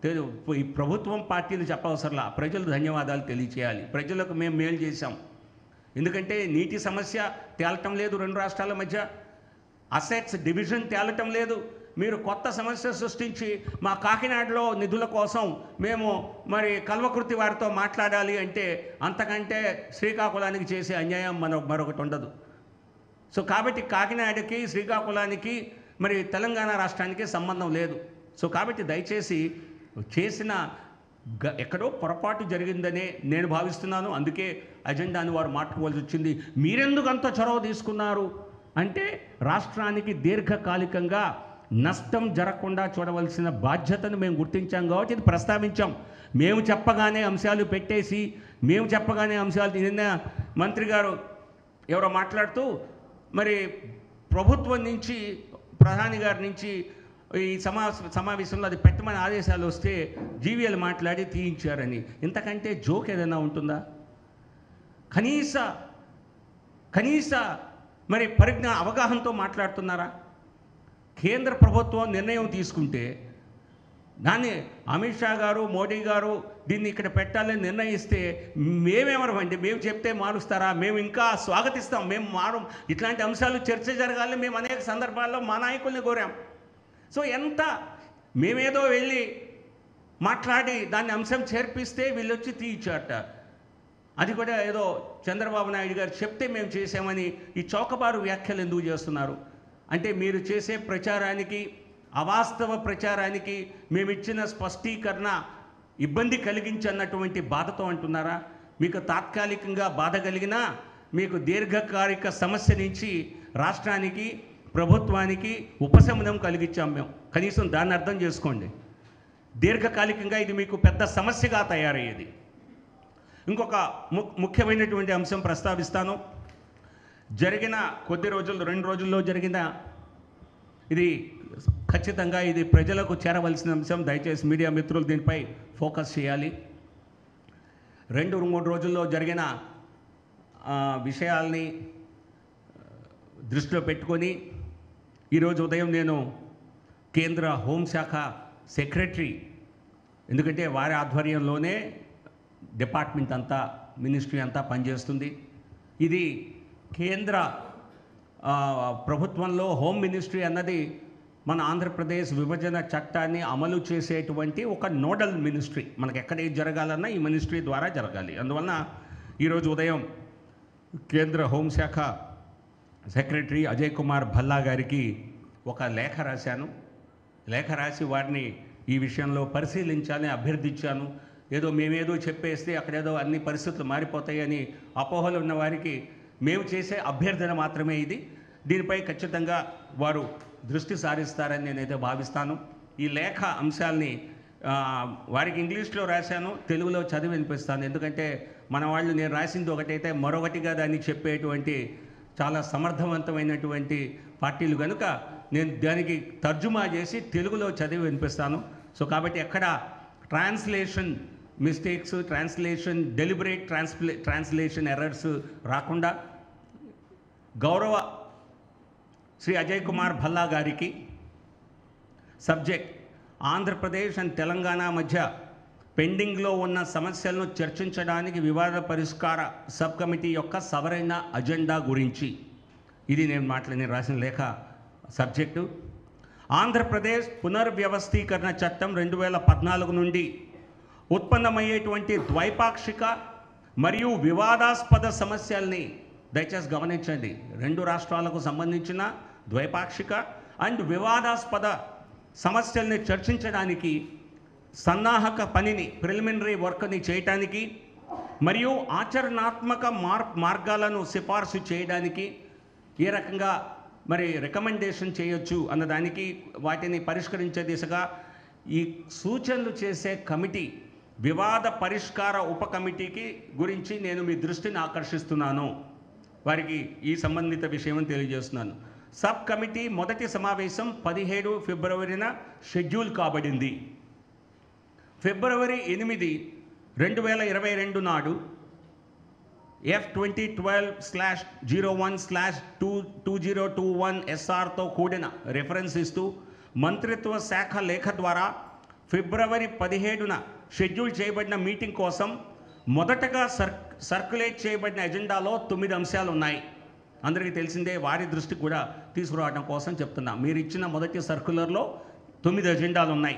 ఈ ప్రభుత్వం పార్టీలు చెప్పవసరలా, ప్రజలు ధన్యవాదాలు తెలియచేయాలి. ప్రజలకు మేము మేలు చేశాం. ఎందుకంటే నీటి సమస్య తేలటం లేదు, రెండు రాష్ట్రాల మధ్య అసెట్స్ డివిజన్ తేలటం లేదు. మీరు కొత్త సమస్య సృష్టించి మా కాకినాడలో నిధుల కోసం మేము మరి కల్వకుర్తి వారితో మాట్లాడాలి అంటే అంతకంటే శ్రీకాకుళానికి చేసే అన్యాయం మరొకటి ఉండదు. సో కాబట్టి కాకినాడకి, శ్రీకాకుళానికి, మరి తెలంగాణ రాష్ట్రానికి సంబంధం లేదు. సో కాబట్టి దయచేసి చేసిన ఎక్కడో పొరపాటు జరిగిందనే నేను భావిస్తున్నాను. అందుకే అజెండాను వారు మార్చుకోవాల్సి వచ్చింది. మీరెందుకు అంత చొరవ తీసుకున్నారు అంటే రాష్ట్రానికి దీర్ఘకాలికంగా నష్టం జరగకుండా చూడవలసిన బాధ్యతను మేము గుర్తించాం కాబట్టి ఇది ప్రస్తావించాం. మేము చెప్పగానే అంశాలు పెట్టేసి మేము చెప్పగానే అంశాలు నిన్న మంత్రి గారు ఎవరో మాట్లాడుతూ మరి ప్రభుత్వం నుంచి, ప్రధాని గారి నుంచి ఈ సమావేశంలో అది పెట్టమని ఆదేశాలు వస్తే జీవీఎల్ మాట్లాడి తీయించారని. ఇంతకంటే జోక్ ఏదైనా ఉంటుందా? కనీస మరి అవగాహనతో మాట్లాడుతున్నారా? కేంద్ర ప్రభుత్వం నిర్ణయం తీసుకుంటే దాన్ని అమిత్ షా గారు, మోడీ గారు దీన్ని ఇక్కడ పెట్టాలని నిర్ణయిస్తే మేమేమనమండి? మేము చెప్తే మారుస్తారా? మేము ఇంకా స్వాగతిస్తాం. మేము ఇట్లాంటి అంశాలు చర్చ జరగాలని మేము అనేక సందర్భాల్లో మా నాయకుల్ని కోరాం. సో మేమేదో వెళ్ళి మాట్లాడి దాన్ని అంశం చేర్పిస్తే వీళ్ళు వచ్చి తీయించారట. అది కూడా ఏదో చంద్రబాబు నాయుడు గారు చెప్తే మేము చేసామని ఈ చౌకబారు వ్యాఖ్యలు ఎందుకు చేస్తున్నారు? అంటే మీరు చేసే ప్రచారానికి, అవాస్తవ ప్రచారానికి మేమిచ్చిన స్పష్టీకరణ ఇబ్బంది కలిగించన్నటువంటి బాధతో అంటున్నారా? మీకు తాత్కాలికంగా బాధ కలిగినా మీకు దీర్ఘకాలిక సమస్య నుంచి రాష్ట్రానికి, ప్రభుత్వానికి ఉపశమనం కలిగించాం మేము. కనీసం దాన్ని అర్థం చేసుకోండి. దీర్ఘకాలికంగా ఇది మీకు పెద్ద సమస్యగా తయారయ్యేది. ఇంకొక ముఖ్యమైనటువంటి అంశం ప్రస్తావిస్తాను. జరిగిన కొద్ది రోజులు, 2 రోజుల్లో జరిగిన ఇది ఖచ్చితంగా ఇది ప్రజలకు చేరవలసిన అంశం. దయచేసి మీడియా మిత్రులు దీనిపై ఫోకస్ చేయాలి. 2-3 రోజుల్లో జరిగిన విషయాల్ని దృష్టిలో పెట్టుకొని ఈరోజు ఉదయం నేను కేంద్ర హోంశాఖ సెక్రటరీ, ఎందుకంటే వారి ఆధ్వర్యంలోనే డిపార్ట్మెంట్ అంతా, మినిస్ట్రీ అంతా పనిచేస్తుంది. ఇది కేంద్ర ప్రభుత్వంలో హోమ్ మినిస్ట్రీ అన్నది మన ఆంధ్రప్రదేశ్ విభజన చట్టాన్ని అమలు చేసేటువంటి ఒక నోడల్ మినిస్ట్రీ. మనకు ఎక్కడ ఏది జరగాలన్నా ఈ మినిస్ట్రీ ద్వారా జరగాలి. అందువలన ఈరోజు ఉదయం కేంద్ర హోంశాఖ సెక్రటరీ అజయ్ కుమార్ భల్లా గారికి ఒక లేఖ రాశాను. లేఖ రాసి వారిని ఈ విషయంలో పరిశీలించాలని అభ్యర్థించాను. ఏదో మేమేదో చెప్పేస్తే అక్కడేదో అన్ని పరిస్థితులు మారిపోతాయని అపోహలు ఉన్న వారికి మేము చేసే అభ్యర్థన మాత్రమే ఇది. దీనిపై ఖచ్చితంగా వారు దృష్టి సారిస్తారని నేనైతే భావిస్తాను. ఈ లేఖ అంశాల్ని వారికి ఇంగ్లీష్లో రాశాను, తెలుగులో చదివి వినిపిస్తాను. ఎందుకంటే మన వాళ్ళు నేను రాసింది ఒకటైతే మరొకటిగా దాన్ని చెప్పేటువంటి చాలా సమర్థవంతమైనటువంటి పార్టీలు కనుక నేను దానికి తర్జుమా చేసి తెలుగులో చదివి వినిపిస్తాను. సో కాబట్టి ఎక్కడ translation mistakes, deliberate translation errors రాకుండా గౌరవ శ్రీ అజయ్ కుమార్ భల్లా గారికి సబ్జెక్ట్ ఆంధ్రప్రదేశ్ అండ్ తెలంగాణ మధ్య పెండింగ్లో ఉన్న సమస్యలను చర్చించడానికి వివాద పరిష్కార సబ్ కమిటీ యొక్క సవరణ అజెండా గురించి ఇది నేను రాసిన లేఖ సబ్జెక్టు. ఆంధ్రప్రదేశ్ పునర్వ్యవస్థీకరణ చట్టం 2014 నుండి ఉత్పన్నమయ్యేటువంటి ద్వైపాక్షిక మరియు వివాదాస్పద సమస్యల్ని దయచేసి గమనించండి. 2 రాష్ట్రాలకు సంబంధించిన ద్వైపాక్షిక అండ్ వివాదాస్పద సమస్యల్ని చర్చించడానికి సన్నాహక పనిని ప్రిలిమినరీ వర్క్ని చేయటానికి మరియు ఆచరణాత్మక మార్గాలను సిఫార్సు చేయడానికి ఏ రకంగా మరి రికమెండేషన్ చేయొచ్చు అన్నదానికి వాటిని పరిష్కరించే దిశగా ఈ సూచనలు చేసే కమిటీ వివాద పరిష్కార ఉప కమిటీకి గురించి నేను మీ దృష్టిని ఆకర్షిస్తున్నాను. వారికి ఈ సంబంధిత విషయం తెలియజేస్తున్నాను. సబ్ కమిటీ మొదటి సమావేశం 17 ఫిబ్రవరిన షెడ్యూల్ కాబడింది. ఫిబ్రవరి 8, 2022 నాడు F2012/01/2021 SRతో కూడిన రెఫరెన్స్ ఇస్తూ మంత్రిత్వ శాఖ లేఖ ద్వారా ఫిబ్రవరి 17న షెడ్యూల్ చేయబడిన మీటింగ్ కోసం మొదటగా సర్క్యులేట్ చేయబడిన ఎజెండాలో 9 అంశాలు ఉన్నాయి. అందరికీ తెలిసిందే, వారి దృష్టికి కూడా తీసుకురావడం కోసం చెప్తున్నా. మీరు ఇచ్చిన మొదటి సర్క్యులర్లో 9 ఎజెండాలు ఉన్నాయి.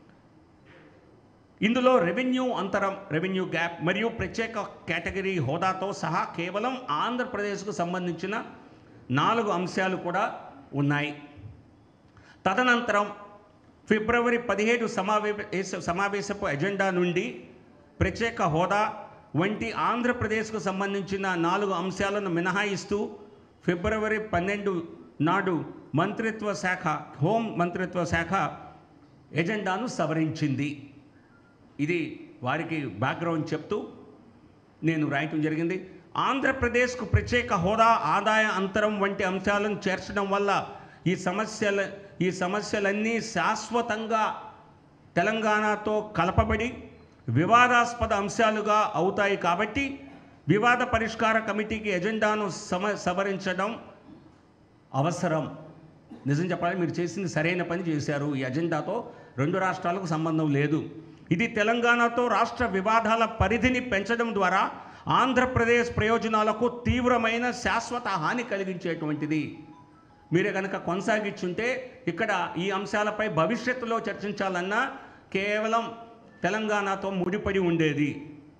ఇందులో రెవెన్యూ గ్యాప్ మరియు ప్రత్యేక కేటగిరీ హోదాతో సహా కేవలం ఆంధ్రప్రదేశ్కు సంబంధించిన 4 అంశాలు కూడా ఉన్నాయి. తదనంతరం ఫిబ్రవరి 17 సమావేశపు ఎజెండా నుండి ప్రత్యేక హోదా వంటి ఆంధ్రప్రదేశ్కు సంబంధించిన 4 అంశాలను మినహాయిస్తూ ఫిబ్రవరి 12 నాడు హోం మంత్రిత్వ శాఖ ఎజెండాను సవరించింది. ఇది వారికి బ్యాక్గ్రౌండ్ చెప్తూ నేను రాయటం జరిగింది. ఆంధ్రప్రదేశ్కు ప్రత్యేక హోదా, ఆదాయ అంతరం వంటి అంశాలను చేర్చడం వల్ల ఈ సమస్యలన్నీ శాశ్వతంగా తెలంగాణతో కలపబడి వివాదాస్పద అంశాలుగా అవుతాయి. కాబట్టి వివాద పరిష్కార కమిటీకి ఎజెండాను సవరించడం అవసరం. నిజం చెప్పాలి, మీరు చేసింది సరైన పని చేశారు. ఈ ఎజెండాతో 2 రాష్ట్రాలకు సంబంధం లేదు. ఇది తెలంగాణతో రాష్ట్ర వివాదాల పరిధిని పెంచడం ద్వారా ఆంధ్రప్రదేశ్ ప్రయోజనాలకు తీవ్రమైన శాశ్వత హాని కలిగించేటువంటిది. మీరే కనుక కొనసాగించుంటే ఇక్కడ ఈ అంశాలపై భవిష్యత్తులో చర్చించాలన్నా కేవలం తెలంగాణతో ముడిపడి ఉండేది.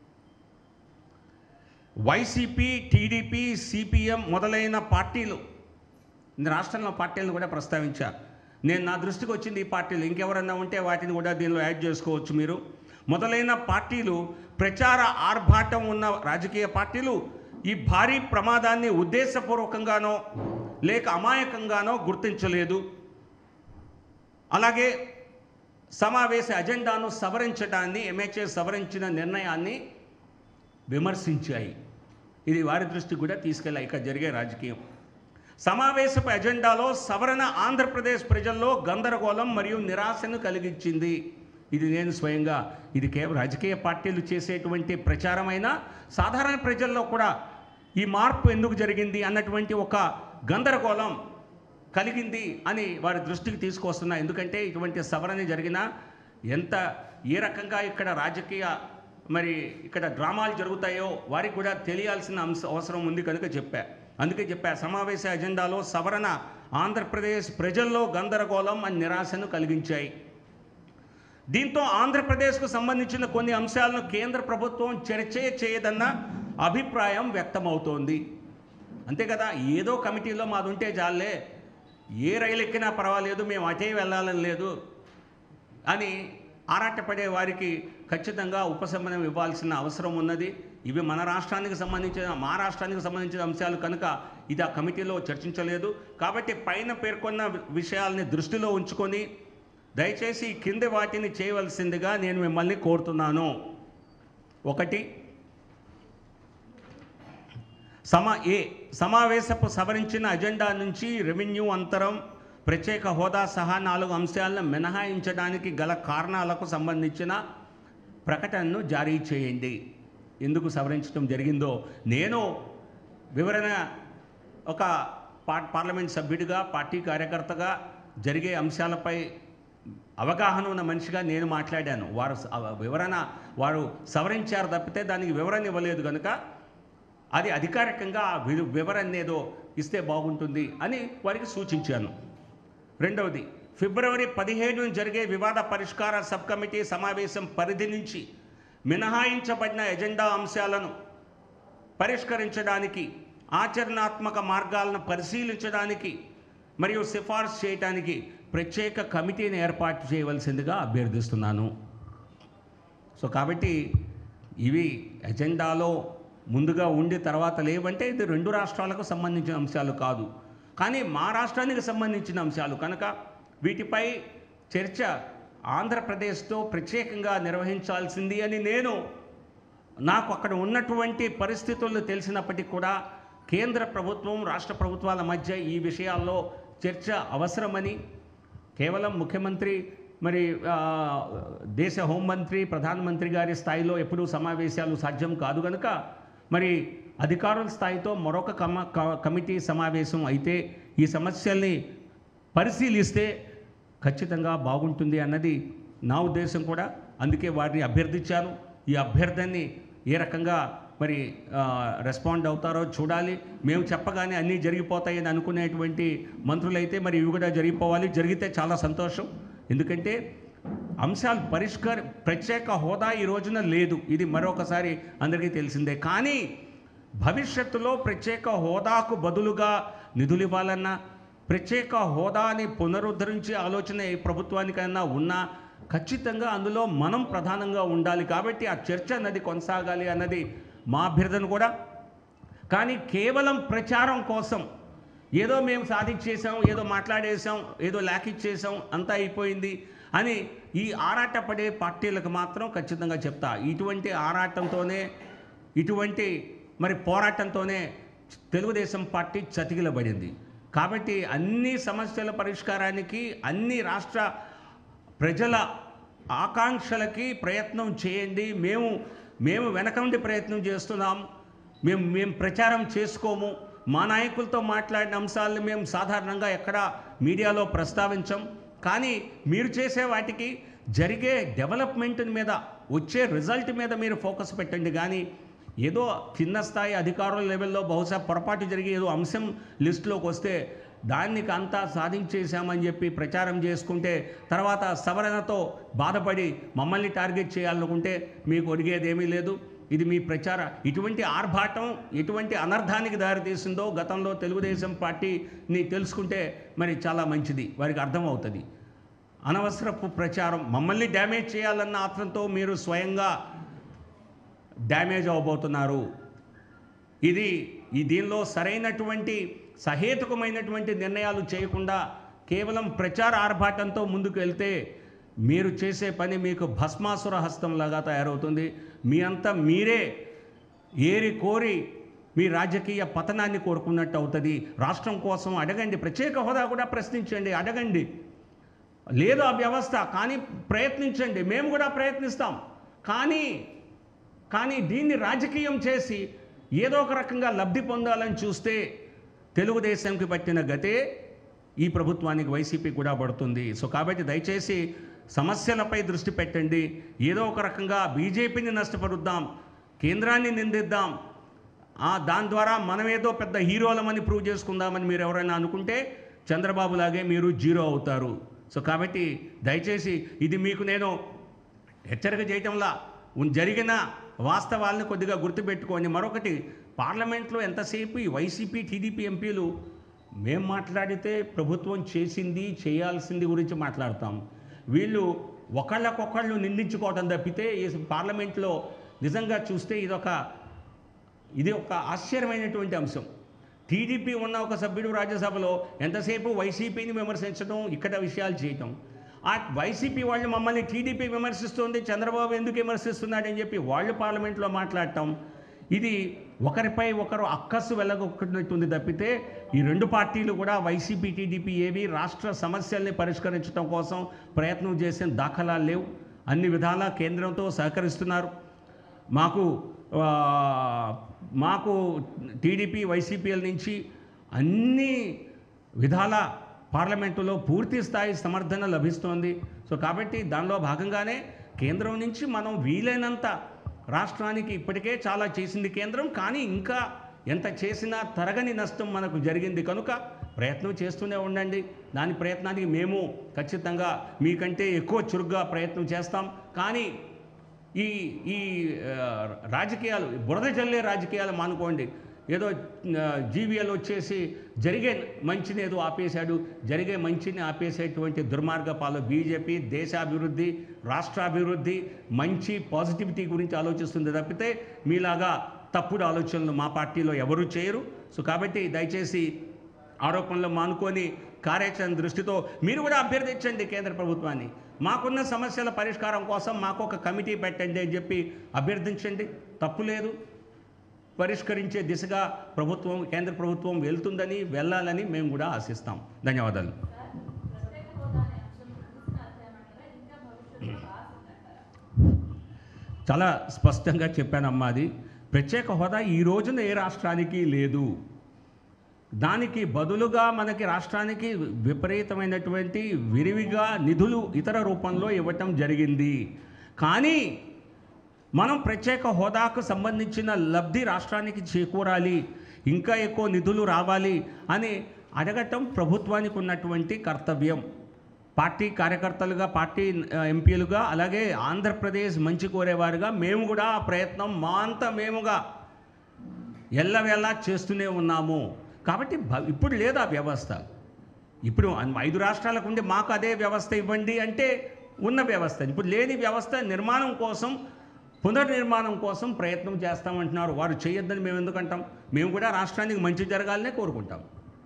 వైసీపీ, టీడీపీ, సిపిఎం మొదలైన పార్టీలు, రాష్ట్రంలో పార్టీలను కూడా ప్రస్తావించారు. నేను నా దృష్టికి వచ్చింది ఈ పార్టీలు, ఇంకెవరన్నా ఉంటే వాటిని కూడా దీనిలో యాడ్ చేసుకోవచ్చు మీరు. మొదలైన పార్టీలు, ప్రచార ఆర్భాటం ఉన్న రాజకీయ పార్టీలు ఈ భారీ ప్రమాదాన్ని ఉద్దేశపూర్వకంగానో లేక అమాయకంగానో గుర్తించలేదు. అలాగే సమావేశ అజెండాను సవరించడాన్ని, MHA సవరించిన నిర్ణయాన్ని విమర్శించాయి. ఇది వారి దృష్టికి కూడా తీసుకెళ్ళాయి ఇక్కడ జరిగే రాజకీయం. సమావేశపు ఎజెండాలో సవరణ ఆంధ్రప్రదేశ్ ప్రజల్లో గందరగోళం మరియు నిరాశను కలిగించింది. ఇది నేను స్వయంగా, ఇది కేవలం రాజకీయ పార్టీలు చేసేటువంటి ప్రచారమైన సాధారణ ప్రజల్లో కూడా ఈ మార్పు ఎందుకు జరిగింది అన్నటువంటి ఒక గందరగోళం కలిగింది అని వారి దృష్టికి తీసుకొస్తున్నా. ఎందుకంటే ఇటువంటి సవరణ జరిగినా ఏ రకంగా ఇక్కడ రాజకీయ ఇక్కడ డ్రామాలు జరుగుతాయో వారికి కూడా తెలియాల్సిన అవసరం ఉంది కనుక అందుకే చెప్పా సమావేశ ఎజెండాలో సవరణ ఆంధ్రప్రదేశ్ ప్రజల్లో గందరగోళం అని నిరాశను కలిగించాయి. దీంతో ఆంధ్రప్రదేశ్కు సంబంధించిన కొన్ని అంశాలను కేంద్ర ప్రభుత్వం చర్చే చేయదన్న అభిప్రాయం వ్యక్తమవుతోంది. అంతే కదా, ఏదో కమిటీలో మాది ఉంటే చాలే, ఏ రైలు ఎక్కినా పర్వాలేదు, మేము అటే వెళ్ళాలని లేదు అని ఆరాటపడే వారికి ఖచ్చితంగా ఉపశమనం ఇవ్వాల్సిన అవసరం ఉన్నది. ఇవి మా రాష్ట్రానికి సంబంధించిన అంశాలు కనుక ఇది ఆ కమిటీలో చర్చించలేదు. కాబట్టి పైన పేర్కొన్న విషయాల్ని దృష్టిలో ఉంచుకొని దయచేసి కింది వాటిని చేయవలసిందిగా నేను మిమ్మల్ని కోరుతున్నాను. 1, సమావేశపు సవరించిన అజెండా నుంచి రెవెన్యూ అంతరం, ప్రత్యేక హోదా సహా 4 అంశాలను మినహాయించడానికి గల కారణాలకు సంబంధించిన ప్రకటనను జారీ చేయండి. ఎందుకు సవరించడం జరిగిందో నేను వివరణ ఒక పార్లమెంట్ సభ్యుడిగా, పార్టీ కార్యకర్తగా జరిగే అంశాలపై అవగాహన ఉన్న మనిషిగా నేను మాట్లాడాను. వారు సవరించారు తప్పితే దానికి వివరణ ఇవ్వలేదు కనుక అది అధికారికంగా వివరణ ఏదో ఇస్తే బాగుంటుంది అని వారికి సూచించాను. 2వది, ఫిబ్రవరి 17 జరిగే వివాద పరిష్కార సబ్ కమిటీ సమావేశం పరిధి నుంచి మినహాయించబడిన ఎజెండా అంశాలను పరిష్కరించడానికి, ఆచరణాత్మక మార్గాలను పరిశీలించడానికి మరియు సిఫార్సు చేయడానికి ప్రత్యేక కమిటీని ఏర్పాటు చేయవలసిందిగా అభ్యర్థిస్తున్నాను. సో కాబట్టి ఇవి ఎజెండాలో ముందుగా ఉండి తర్వాత లేవంటే ఇది 2 రాష్ట్రాలకు సంబంధించిన అంశాలు కాదు, కానీ మా రాష్ట్రానికి సంబంధించిన అంశాలు కనుక వీటిపై చర్చ ఆంధ్రప్రదేశ్తో ప్రత్యేకంగా నిర్వహించాల్సింది అని నాకు అక్కడ ఉన్నటువంటి పరిస్థితులు తెలిసినప్పటికీ కూడా కేంద్ర ప్రభుత్వం, రాష్ట్ర ప్రభుత్వాల మధ్య ఈ విషయాల్లో చర్చ అవసరమని కేవలం ముఖ్యమంత్రి మరి దేశ హోంమంత్రి, ప్రధానమంత్రి గారి స్థాయిలో ఎప్పుడూ సమావేశాలు సాధ్యం కాదు కనుక మరి అధికారుల స్థాయితో మరొక కమిటీ సమావేశం అయితే ఈ సమస్యల్ని పరిశీలిస్తే ఖచ్చితంగా బాగుంటుంది అన్నది నా ఉద్దేశం కూడా. అందుకే వారిని అభ్యర్థించాను. ఈ అభ్యర్థనని ఏ రకంగా మరి రెస్పాండ్ అవుతారో చూడాలి. మేము చెప్పగానే అన్నీ జరిగిపోతాయని అనుకునేటువంటి మంత్రులైతే మరి ఇవి కూడా జరిగిపోవాలి. జరిగితే చాలా సంతోషం. ఎందుకంటే అంశాలు ప్రత్యేక హోదా ఈ రోజున లేదు, ఇది మరొకసారి అందరికీ తెలిసిందే. కానీ భవిష్యత్తులో ప్రత్యేక హోదాకు బదులుగా నిధులు ఇవ్వాలన్నా, ప్రత్యేక హోదాని పునరుద్ధరించే ఆలోచన ఏ ప్రభుత్వానికైనా ఉన్నా ఖచ్చితంగా అందులో మనం ప్రధానంగా ఉండాలి. కాబట్టి ఆ చర్చ అన్నది కొనసాగాలి అన్నది మా అభ్యర్థన కూడా. కానీ కేవలం ప్రచారం కోసం ఏదో మేము సాధించేసాం, ఏదో మాట్లాడేసాం, ఏదో లాకిచ్చేసాం, అంతా అయిపోయింది అని ఈ ఆరాటపడే పార్టీలకు మాత్రం ఖచ్చితంగా చెప్తా, ఇటువంటి ఆరాటంతోనే, ఇటువంటి మరి పోరాటంతోనే తెలుగుదేశం పార్టీ చతికిలబడింది. కాబట్టి అన్ని సమస్యల పరిష్కారానికి, అన్ని రాష్ట్ర ప్రజల ఆకాంక్షలకి ప్రయత్నం చేయండి. మేము వెనక నుండి ప్రయత్నం చేస్తున్నాం. మేము ప్రచారం చేసుకోము. మా నాయకులతో మాట్లాడిన అంశాలను మేము సాధారణంగా ఎక్కడ మీడియాలో ప్రస్తావించం. కానీ మీరు చేసే వాటికి జరిగే డెవలప్మెంట్ మీద, వచ్చే రిజల్ట్ మీద మీరు ఫోకస్ పెట్టండి. కానీ ఏదో కింద స్థాయి అధికారుల లెవెల్లో బహుశా పొరపాటు జరిగి ఏదో అంశం లిస్టులోకి వస్తే దానికి అంతా సాధించేశామని చెప్పి ప్రచారం చేసుకుంటే తర్వాత సవరణతో బాధపడి మమ్మల్ని టార్గెట్ చేయాలనుకుంటే మీకు ఒరిగేదేమీ లేదు. ఇది మీ ఇటువంటి ఆర్భాటం ఎటువంటి అనర్థానికి దారితీసిందో గతంలో తెలుగుదేశం పార్టీని తెలుసుకుంటే మరి చాలా మంచిది, వారికి అర్థమవుతుంది. అనవసరపు ప్రచారం, మమ్మల్ని డ్యామేజ్ చేయాలన్న ఆత్రంతో మీరు స్వయంగా డ్యామేజ్ అవ్వబోతున్నారు. దీనిలో సరైనటువంటి సహేతుకమైనటువంటి నిర్ణయాలు చేయకుండా కేవలం ప్రచార ఆర్భాటంతో ముందుకు వెళ్తే మీరు చేసే పని మీకు భస్మాసుర హస్తంలాగా తయారవుతుంది. మీ అంతా మీరే ఏరి కోరి మీ రాజకీయ పతనాన్ని కోరుకున్నట్టు అవుతుంది. రాష్ట్రం కోసం అడగండి, ప్రత్యేక హోదా కూడా ప్రశ్నించండి, అడగండి. లేదు ఆ వ్యవస్థ, కానీ ప్రయత్నించండి, మేము కూడా ప్రయత్నిస్తాం. కానీ దీన్ని రాజకీయం చేసి ఏదో ఒక రకంగా లబ్ధి పొందాలని చూస్తే తెలుగుదేశంకి పట్టిన గతే ఈ ప్రభుత్వానికి, వైసీపీ కూడా పడుతుంది. సో కాబట్టి దయచేసి సమస్యలపై దృష్టి పెట్టండి. ఏదో ఒక రకంగా బీజేపీని నష్టపరుద్దాం, కేంద్రాన్ని నిందిద్దాం, దాని ద్వారా మనమేదో పెద్ద హీరోలమని ప్రూవ్ చేసుకుందామని మీరు ఎవరైనా అనుకుంటే చంద్రబాబు లాగే మీరు జీరో అవుతారు. సో కాబట్టి దయచేసి ఇది మీకు నేను హెచ్చరిక చేయటంలా జరిగిన వాస్తవాలను కొద్దిగా గుర్తుపెట్టుకోండి. మరొకటి, పార్లమెంట్లో ఎంతసేపు ఈ వైసీపీ టీడీపీ ఎంపీలు మేము మాట్లాడితే ప్రభుత్వం చేసింది చేయాల్సింది గురించి మాట్లాడతాం. వీళ్ళు ఒకళ్ళకొకళ్ళు నిందించుకోవటం తప్పితే ఈ పార్లమెంట్లో నిజంగా చూస్తే ఇది ఒక ఆశ్చర్యమైనటువంటి అంశం. టీడీపీ ఉన్న ఒక సభ్యుడు రాజ్యసభలో ఎంతసేపు వైసీపీని విమర్శించడం, ఇక్కడ విషయాలు చేయటం. ఆ వైసీపీ వాళ్ళు మమ్మల్ని టీడీపీ విమర్శిస్తుంది, చంద్రబాబు ఎందుకు విమర్శిస్తున్నాడని చెప్పి వాళ్ళు పార్లమెంట్లో మాట్లాడటం, ఇది ఒకరిపై ఒకరు అక్కసు వెళ్ళగొట్టుకుంటుంది తప్పితే ఈ రెండు పార్టీలు కూడా వైసీపీ టీడీపీ ఏవి రాష్ట్ర సమస్యల్ని పరిష్కరించడం కోసం ప్రయత్నం చేసిన దాఖలాలు లేవు. అన్ని విధాలా కేంద్రంతో సహకరిస్తున్నారు. మాకు టీడీపీ వైసీపీల నుంచి అన్ని విధాల పార్లమెంటులో పూర్తి స్థాయి సమర్థన లభిస్తోంది. సో కాబట్టి దానిలో భాగంగానే కేంద్రం నుంచి మనం వీలైనంత రాష్ట్రానికి ఇప్పటికే చాలా చేసింది కేంద్రం, కానీ ఇంకా ఎంత చేసినా తరగని నష్టం మనకు జరిగింది కనుక ప్రయత్నం చేస్తూనే ఉండండి. దాని ప్రయత్నానికి మేము ఖచ్చితంగా మీకంటే ఎక్కువ చురుగ్గా ప్రయత్నం చేస్తాం. కానీ ఈ రాజకీయాలు, బురద జల్లే రాజకీయాలు మానుకోండి. ఏదో జీవీఎల్ వచ్చేసి జరిగే మంచిని ఏదో ఆపేశాడు, జరిగే మంచిని ఆపేసేటువంటి దుర్మార్గపాలు బీజేపీ దేశాభివృద్ధి, రాష్ట్రాభివృద్ధి, మంచి పాజిటివిటీ గురించి ఆలోచిస్తుంది తప్పితే మీలాగా తప్పుడు ఆలోచనలు మా పార్టీలో ఎవరూ చేయరు. సో కాబట్టి దయచేసి ఆరోపణలు మానుకొని కార్యాచరణ దృష్టితో మీరు కూడా అభ్యర్థించండి కేంద్ర ప్రభుత్వాన్ని. మాకున్న సమస్యల పరిష్కారం కోసం మాకు ఒక కమిటీ పెట్టండి అని చెప్పి అభ్యర్థించండి, తప్పు లేదు. పరిష్కరించే దిశగా కేంద్ర ప్రభుత్వం వెళ్తుందని, వెళ్ళాలని మేము కూడా ఆశిస్తాం. ధన్యవాదాలు. చాలా స్పష్టంగా చెప్పానమ్మా. అది ప్రత్యేక హోదా ఈ రోజున ఏ రాష్ట్రానికి లేదు. దానికి బదులుగా మనకి రాష్ట్రానికి విపరీతమైనటువంటి విరివిగా నిధులు ఇతర రూపంలో ఇవ్వటం జరిగింది. కానీ మనం ప్రత్యేక హోదాకు సంబంధించిన లబ్ధి రాష్ట్రానికి చేకూరాలి, ఇంకా ఎక్కువ నిధులు రావాలి అని అడగటం ప్రభుత్వానికి ఉన్నటువంటి కర్తవ్యం. పార్టీ కార్యకర్తలుగా, పార్టీ ఎంపీలుగా, అలాగే ఆంధ్రప్రదేశ్ మంచి కోరేవారుగా మేము కూడా ఆ ప్రయత్నం మా అంతా మేముగా ఎల్లవేళ చేస్తూనే ఉన్నాము. కాబట్టి ఇప్పుడు లేదు ఆ వ్యవస్థ. ఇప్పుడు 5 రాష్ట్రాలకు ఉండి మాకు అదే వ్యవస్థ ఇవ్వండి అంటే ఉన్న వ్యవస్థ. ఇప్పుడు లేని వ్యవస్థ నిర్మాణం కోసం, పునర్నిర్మాణం కోసం ప్రయత్నం చేస్తామంటున్నారు. వారు చేయొద్దని మేము ఎందుకంటాం? మేము కూడా రాష్ట్రానికి మంచి జరగాలనే కోరుకుంటాం.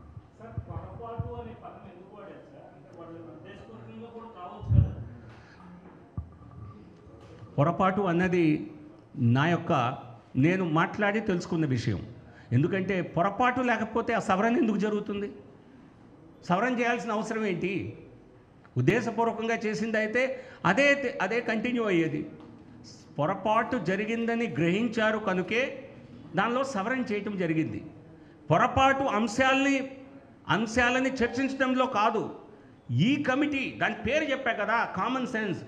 పొరపాటు అన్నది నేను మాట్లాడి తెలుసుకున్న విషయం. ఎందుకంటే పొరపాటు లేకపోతే ఆ సవరణ ఎందుకు జరుగుతుంది? సవరణ చేయాల్సిన అవసరం ఏంటి? ఉద్దేశపూర్వకంగా చేసింది అయితే అదే కంటిన్యూ అయ్యేది. పొరపాటు జరిగిందని గ్రహించారు కనుకే దానిలో సవరణ చేయటం జరిగింది. పొరపాటు అంశాలని చర్చించడంలో కాదు. ఈ కమిటీ, దాని పేరు చెప్పా కదా, common sense.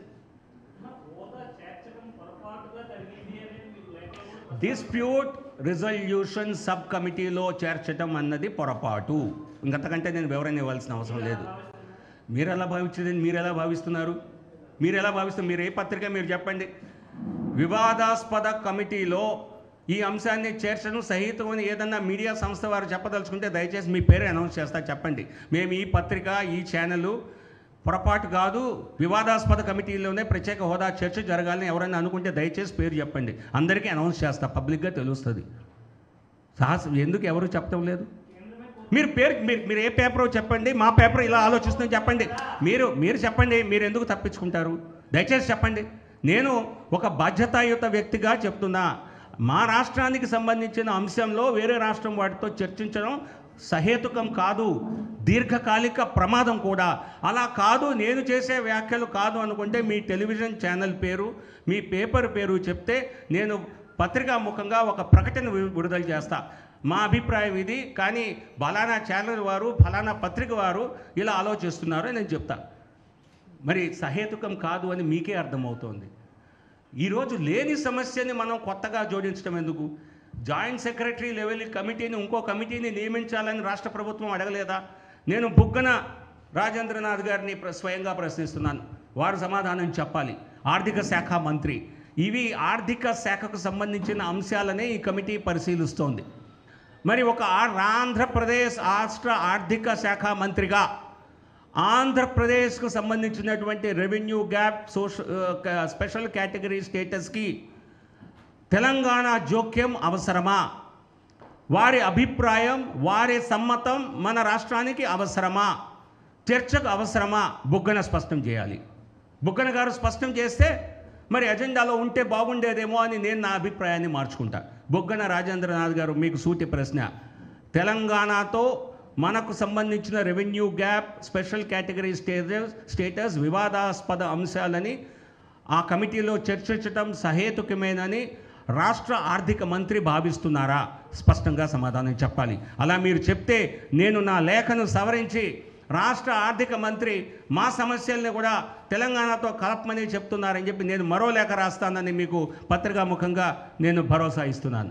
Dispute resolution sub కమిటీలో చేర్చడం అన్నది పొరపాటు. ఇంకంతకంటే నేను వివరణ ఇవ్వాల్సిన అవసరం లేదు. మీరు ఎలా భావించేది? మీరు ఎలా భావిస్తున్నారు? మీరు ఏ పత్రిక మీరు చెప్పండి. వివాదాస్పద కమిటీలో ఈ అంశాన్ని చేర్చడం సహితం అని ఏదన్నా మీడియా సంస్థ వారు చెప్పదలుచుకుంటే దయచేసి మీ పేరు అనౌన్స్ చేస్తా, చెప్పండి. మేము ఈ పత్రిక, ఈ ఛానల్ పొరపాటు కాదు, వివాదాస్పద కమిటీలోనే ప్రత్యేక హోదా చర్చ జరగాలని ఎవరైనా అనుకుంటే దయచేసి పేరు చెప్పండి. అందరికీ అనౌన్స్ చేస్తా, పబ్లిక్గా తెలుస్తుంది. ఎందుకు ఎవరు చెప్పడం లేదు? మీరు ఏ పేపరో చెప్పండి, మా పేపర్ ఇలా ఆలోచిస్తుందని చెప్పండి. మీరు చెప్పండి, మీరు ఎందుకు తప్పించుకుంటారు? దయచేసి చెప్పండి. నేను ఒక బాధ్యతాయుత వ్యక్తిగా చెప్తున్నా, మా రాష్ట్రానికి సంబంధించిన అంశంలో వేరే రాష్ట్రం వాటితో చర్చించడం సహేతుకం కాదు, దీర్ఘకాలిక ప్రమాదం కూడా. అలా కాదు, నేను చేసే వ్యాఖ్యలు కాదు అనుకుంటే మీ టెలివిజన్ ఛానల్ పేరు, మీ పేపర్ పేరు చెప్తే నేను పత్రికాముఖంగా ఒక ప్రకటన విడుదల చేస్తా. మా అభిప్రాయం ఇది, కానీ ఫలానా ఛానల్ వారు, ఫలానా పత్రిక వారు ఇలా ఆలోచిస్తున్నారు అని నేను చెప్తా. మరి సహేతుకం కాదు అని మీకే అర్థమవుతోంది. ఈరోజు లేని సమస్యని మనం కొత్తగా జోడించడం ఎందుకు? జాయింట్ సెక్రటరీ లెవెల్ కమిటీని, ఇంకో కమిటీని నియమించాలని రాష్ట్ర ప్రభుత్వం అడగలేదా? నేను బుగ్గన రాజేంద్రనాథ్ గారిని స్వయంగా ప్రశ్నిస్తున్నాను, వారు సమాధానం చెప్పాలి. ఆర్థిక శాఖ మంత్రి, ఇవి ఆర్థిక శాఖకు సంబంధించిన అంశాలనే ఈ కమిటీ పరిశీలిస్తోంది. మరి ఒక ఆంధ్రప్రదేశ్ రాష్ట్ర ఆర్థిక శాఖ మంత్రిగా ఆంధ్రప్రదేశ్కు సంబంధించినటువంటి రెవెన్యూ గ్యాప్, స్పెషల్ కేటగిరీ స్టేటస్కి తెలంగాణ జోక్యం అవసరమా? వారి అభిప్రాయం, వారి సమ్మతం మన రాష్ట్రానికి అవసరమా? చర్చకు అవసరమా బుగ్గన స్పష్టం చేయాలి. బుగ్గన గారు స్పష్టం చేస్తే మరి ఎజెండాలో ఉంటే బాగుండేదేమో అని నేను నా అభిప్రాయాన్ని మార్చుకుంటా. బుగ్గన రాజేంద్రనాథ్ గారు, మీకు సూటి ప్రశ్న. తెలంగాణతో మనకు సంబంధించిన revenue gap, special category status వివాదాస్పద అంశాలని ఆ కమిటీలో చర్చించటం సహేతుకమేనని రాష్ట్ర ఆర్థిక మంత్రి భావిస్తున్నారా? స్పష్టంగా సమాధానం చెప్పాలి. అలా మీరు చెప్తే నేను నా లేఖను సవరించి రాష్ట్ర ఆర్థిక మంత్రి మా సమస్యల్ని కూడా తెలంగాణతో కలపమని చెప్తున్నారని చెప్పి నేను మరో లేఖ రాస్తానని మీకు పత్రికాముఖంగా నేను భరోసా ఇస్తున్నాను.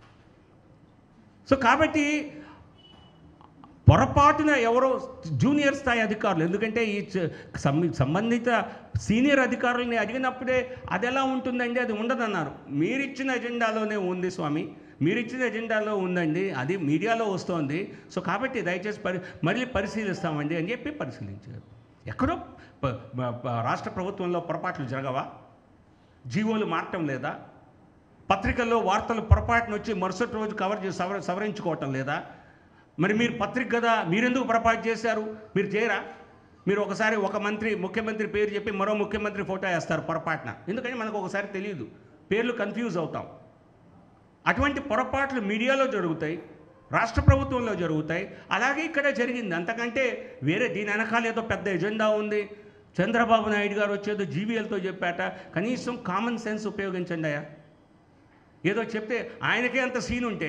సో కాబట్టి పొరపాటున ఎవరో జూనియర్ స్థాయి అధికారులు, ఎందుకంటే ఈ సంబంధిత సీనియర్ అధికారులని అడిగినప్పుడే అది ఎలా ఉంటుందండి, అది ఉండదన్నారు. మీరిచ్చిన ఎజెండాలోనే ఉంది స్వామి, మీరిచ్చిన ఎజెండాలో ఉందండి, అది మీడియాలో వస్తోంది. సో కాబట్టి దయచేసి మళ్ళీ పరిశీలిస్తామండి అని చెప్పి పరిశీలించారు. ఎక్కడో రాష్ట్ర ప్రభుత్వంలో పొరపాట్లు జరగవా? జీవోలు మార్చడం లేదా? పత్రికల్లో వార్తలు పొరపాటున వచ్చి మరుసటి రోజు కవర్ చేసి సవరించుకోవటం లేదా? మరి మీరు పత్రిక కదా, మీరెందుకు పొరపాటు చేశారు? మీరు చేయరా? మీరు ఒకసారి ఒక ముఖ్యమంత్రి పేరు చెప్పి మరో ముఖ్యమంత్రి ఫోటో వేస్తారు పొరపాటున. ఎందుకంటే మనకు ఒకసారి తెలియదు, పేర్లు కన్ఫ్యూజ్ అవుతాం. అటువంటి పొరపాట్లు మీడియాలో జరుగుతాయి, రాష్ట్ర ప్రభుత్వంలో జరుగుతాయి. అలాగే ఇక్కడ జరిగింది. అంతకంటే వేరే దీని వెనకాల ఏదో పెద్ద ఎజెండా ఉంది. చంద్రబాబు నాయుడు గారు వచ్చేదో జీవీఎల్తో చెప్పాట. కనీసం కామన్ సెన్స్ ఉపయోగించండి అయ్యా. ఏదో చెప్తే ఆయనకే అంత సీన్ ఉంటే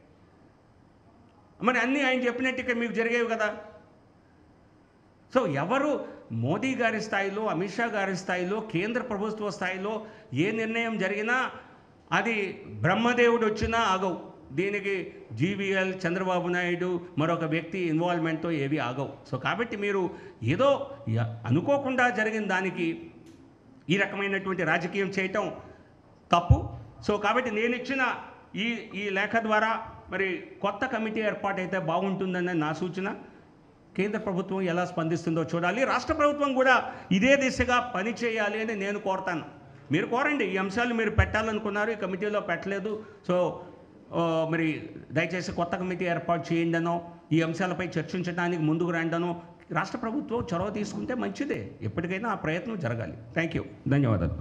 మరి అన్నీ ఆయన చెప్పినట్టుగా మీకు జరిగేవి కదా. సో ఎవరు మోదీ గారి స్థాయిలో, అమిత్ షా గారి స్థాయిలో, కేంద్ర ప్రభుత్వ స్థాయిలో ఏ నిర్ణయం జరిగినా అది బ్రహ్మదేవుడు వచ్చినా ఆగవు. దీనికి జీవీఎల్, చంద్రబాబు నాయుడు, మరొక వ్యక్తి ఇన్వాల్వ్మెంట్తో ఏవి ఆగవు. సో కాబట్టి మీరు ఏదో అనుకోకుండా జరిగిన దానికి ఈ రకమైనటువంటి రాజకీయం చేయటం తప్పు. సో కాబట్టి నేను ఇచ్చిన ఈ లేఖ ద్వారా మరి కొత్త కమిటీ ఏర్పాటైతే బాగుంటుందని నా సూచన. కేంద్ర ప్రభుత్వం ఎలా స్పందిస్తుందో చూడాలి. రాష్ట్ర ప్రభుత్వం కూడా ఇదే దిశగా పని చేయాలి అని నేను కోరుతాను. మీరు కోరండి. ఈ అంశాలు మీరు పెట్టాలనుకున్నారు, ఈ కమిటీలో పెట్టలేదు. సో మరి దయచేసి కొత్త కమిటీ ఏర్పాటు చేయండినో, ఈ అంశాలపై చర్చించడానికి ముందుకు రండనో రాష్ట్ర ప్రభుత్వం చొరవ తీసుకుంటే మంచిదే. ఎప్పటికైనా ఆ ప్రయత్నం జరగాలి. థ్యాంక్ యూ, ధన్యవాదాలు.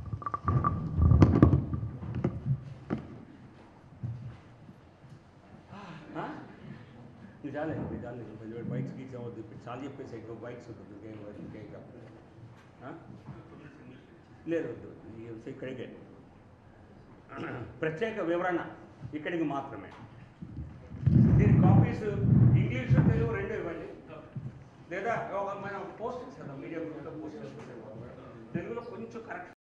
బైక్స్ గీక్స్ అవ్వద్దు, ఇప్పుడు చాలా చెప్పేసి ఎక్కువ బైక్స్ ఉంటుంది. లేదు ఇక్కడికే ప్రత్యేక వివరణ ఇక్కడికి మాత్రమే. దీని కాపీస్ ఇంగ్లీషు, తెలుగు రెండు ఇవ్వండి. లేదా మనం పోస్ట్ కదా మీడియా గ్రూప్లో పోస్ట్ తెలుగులో కొంచెం కరెక్ట్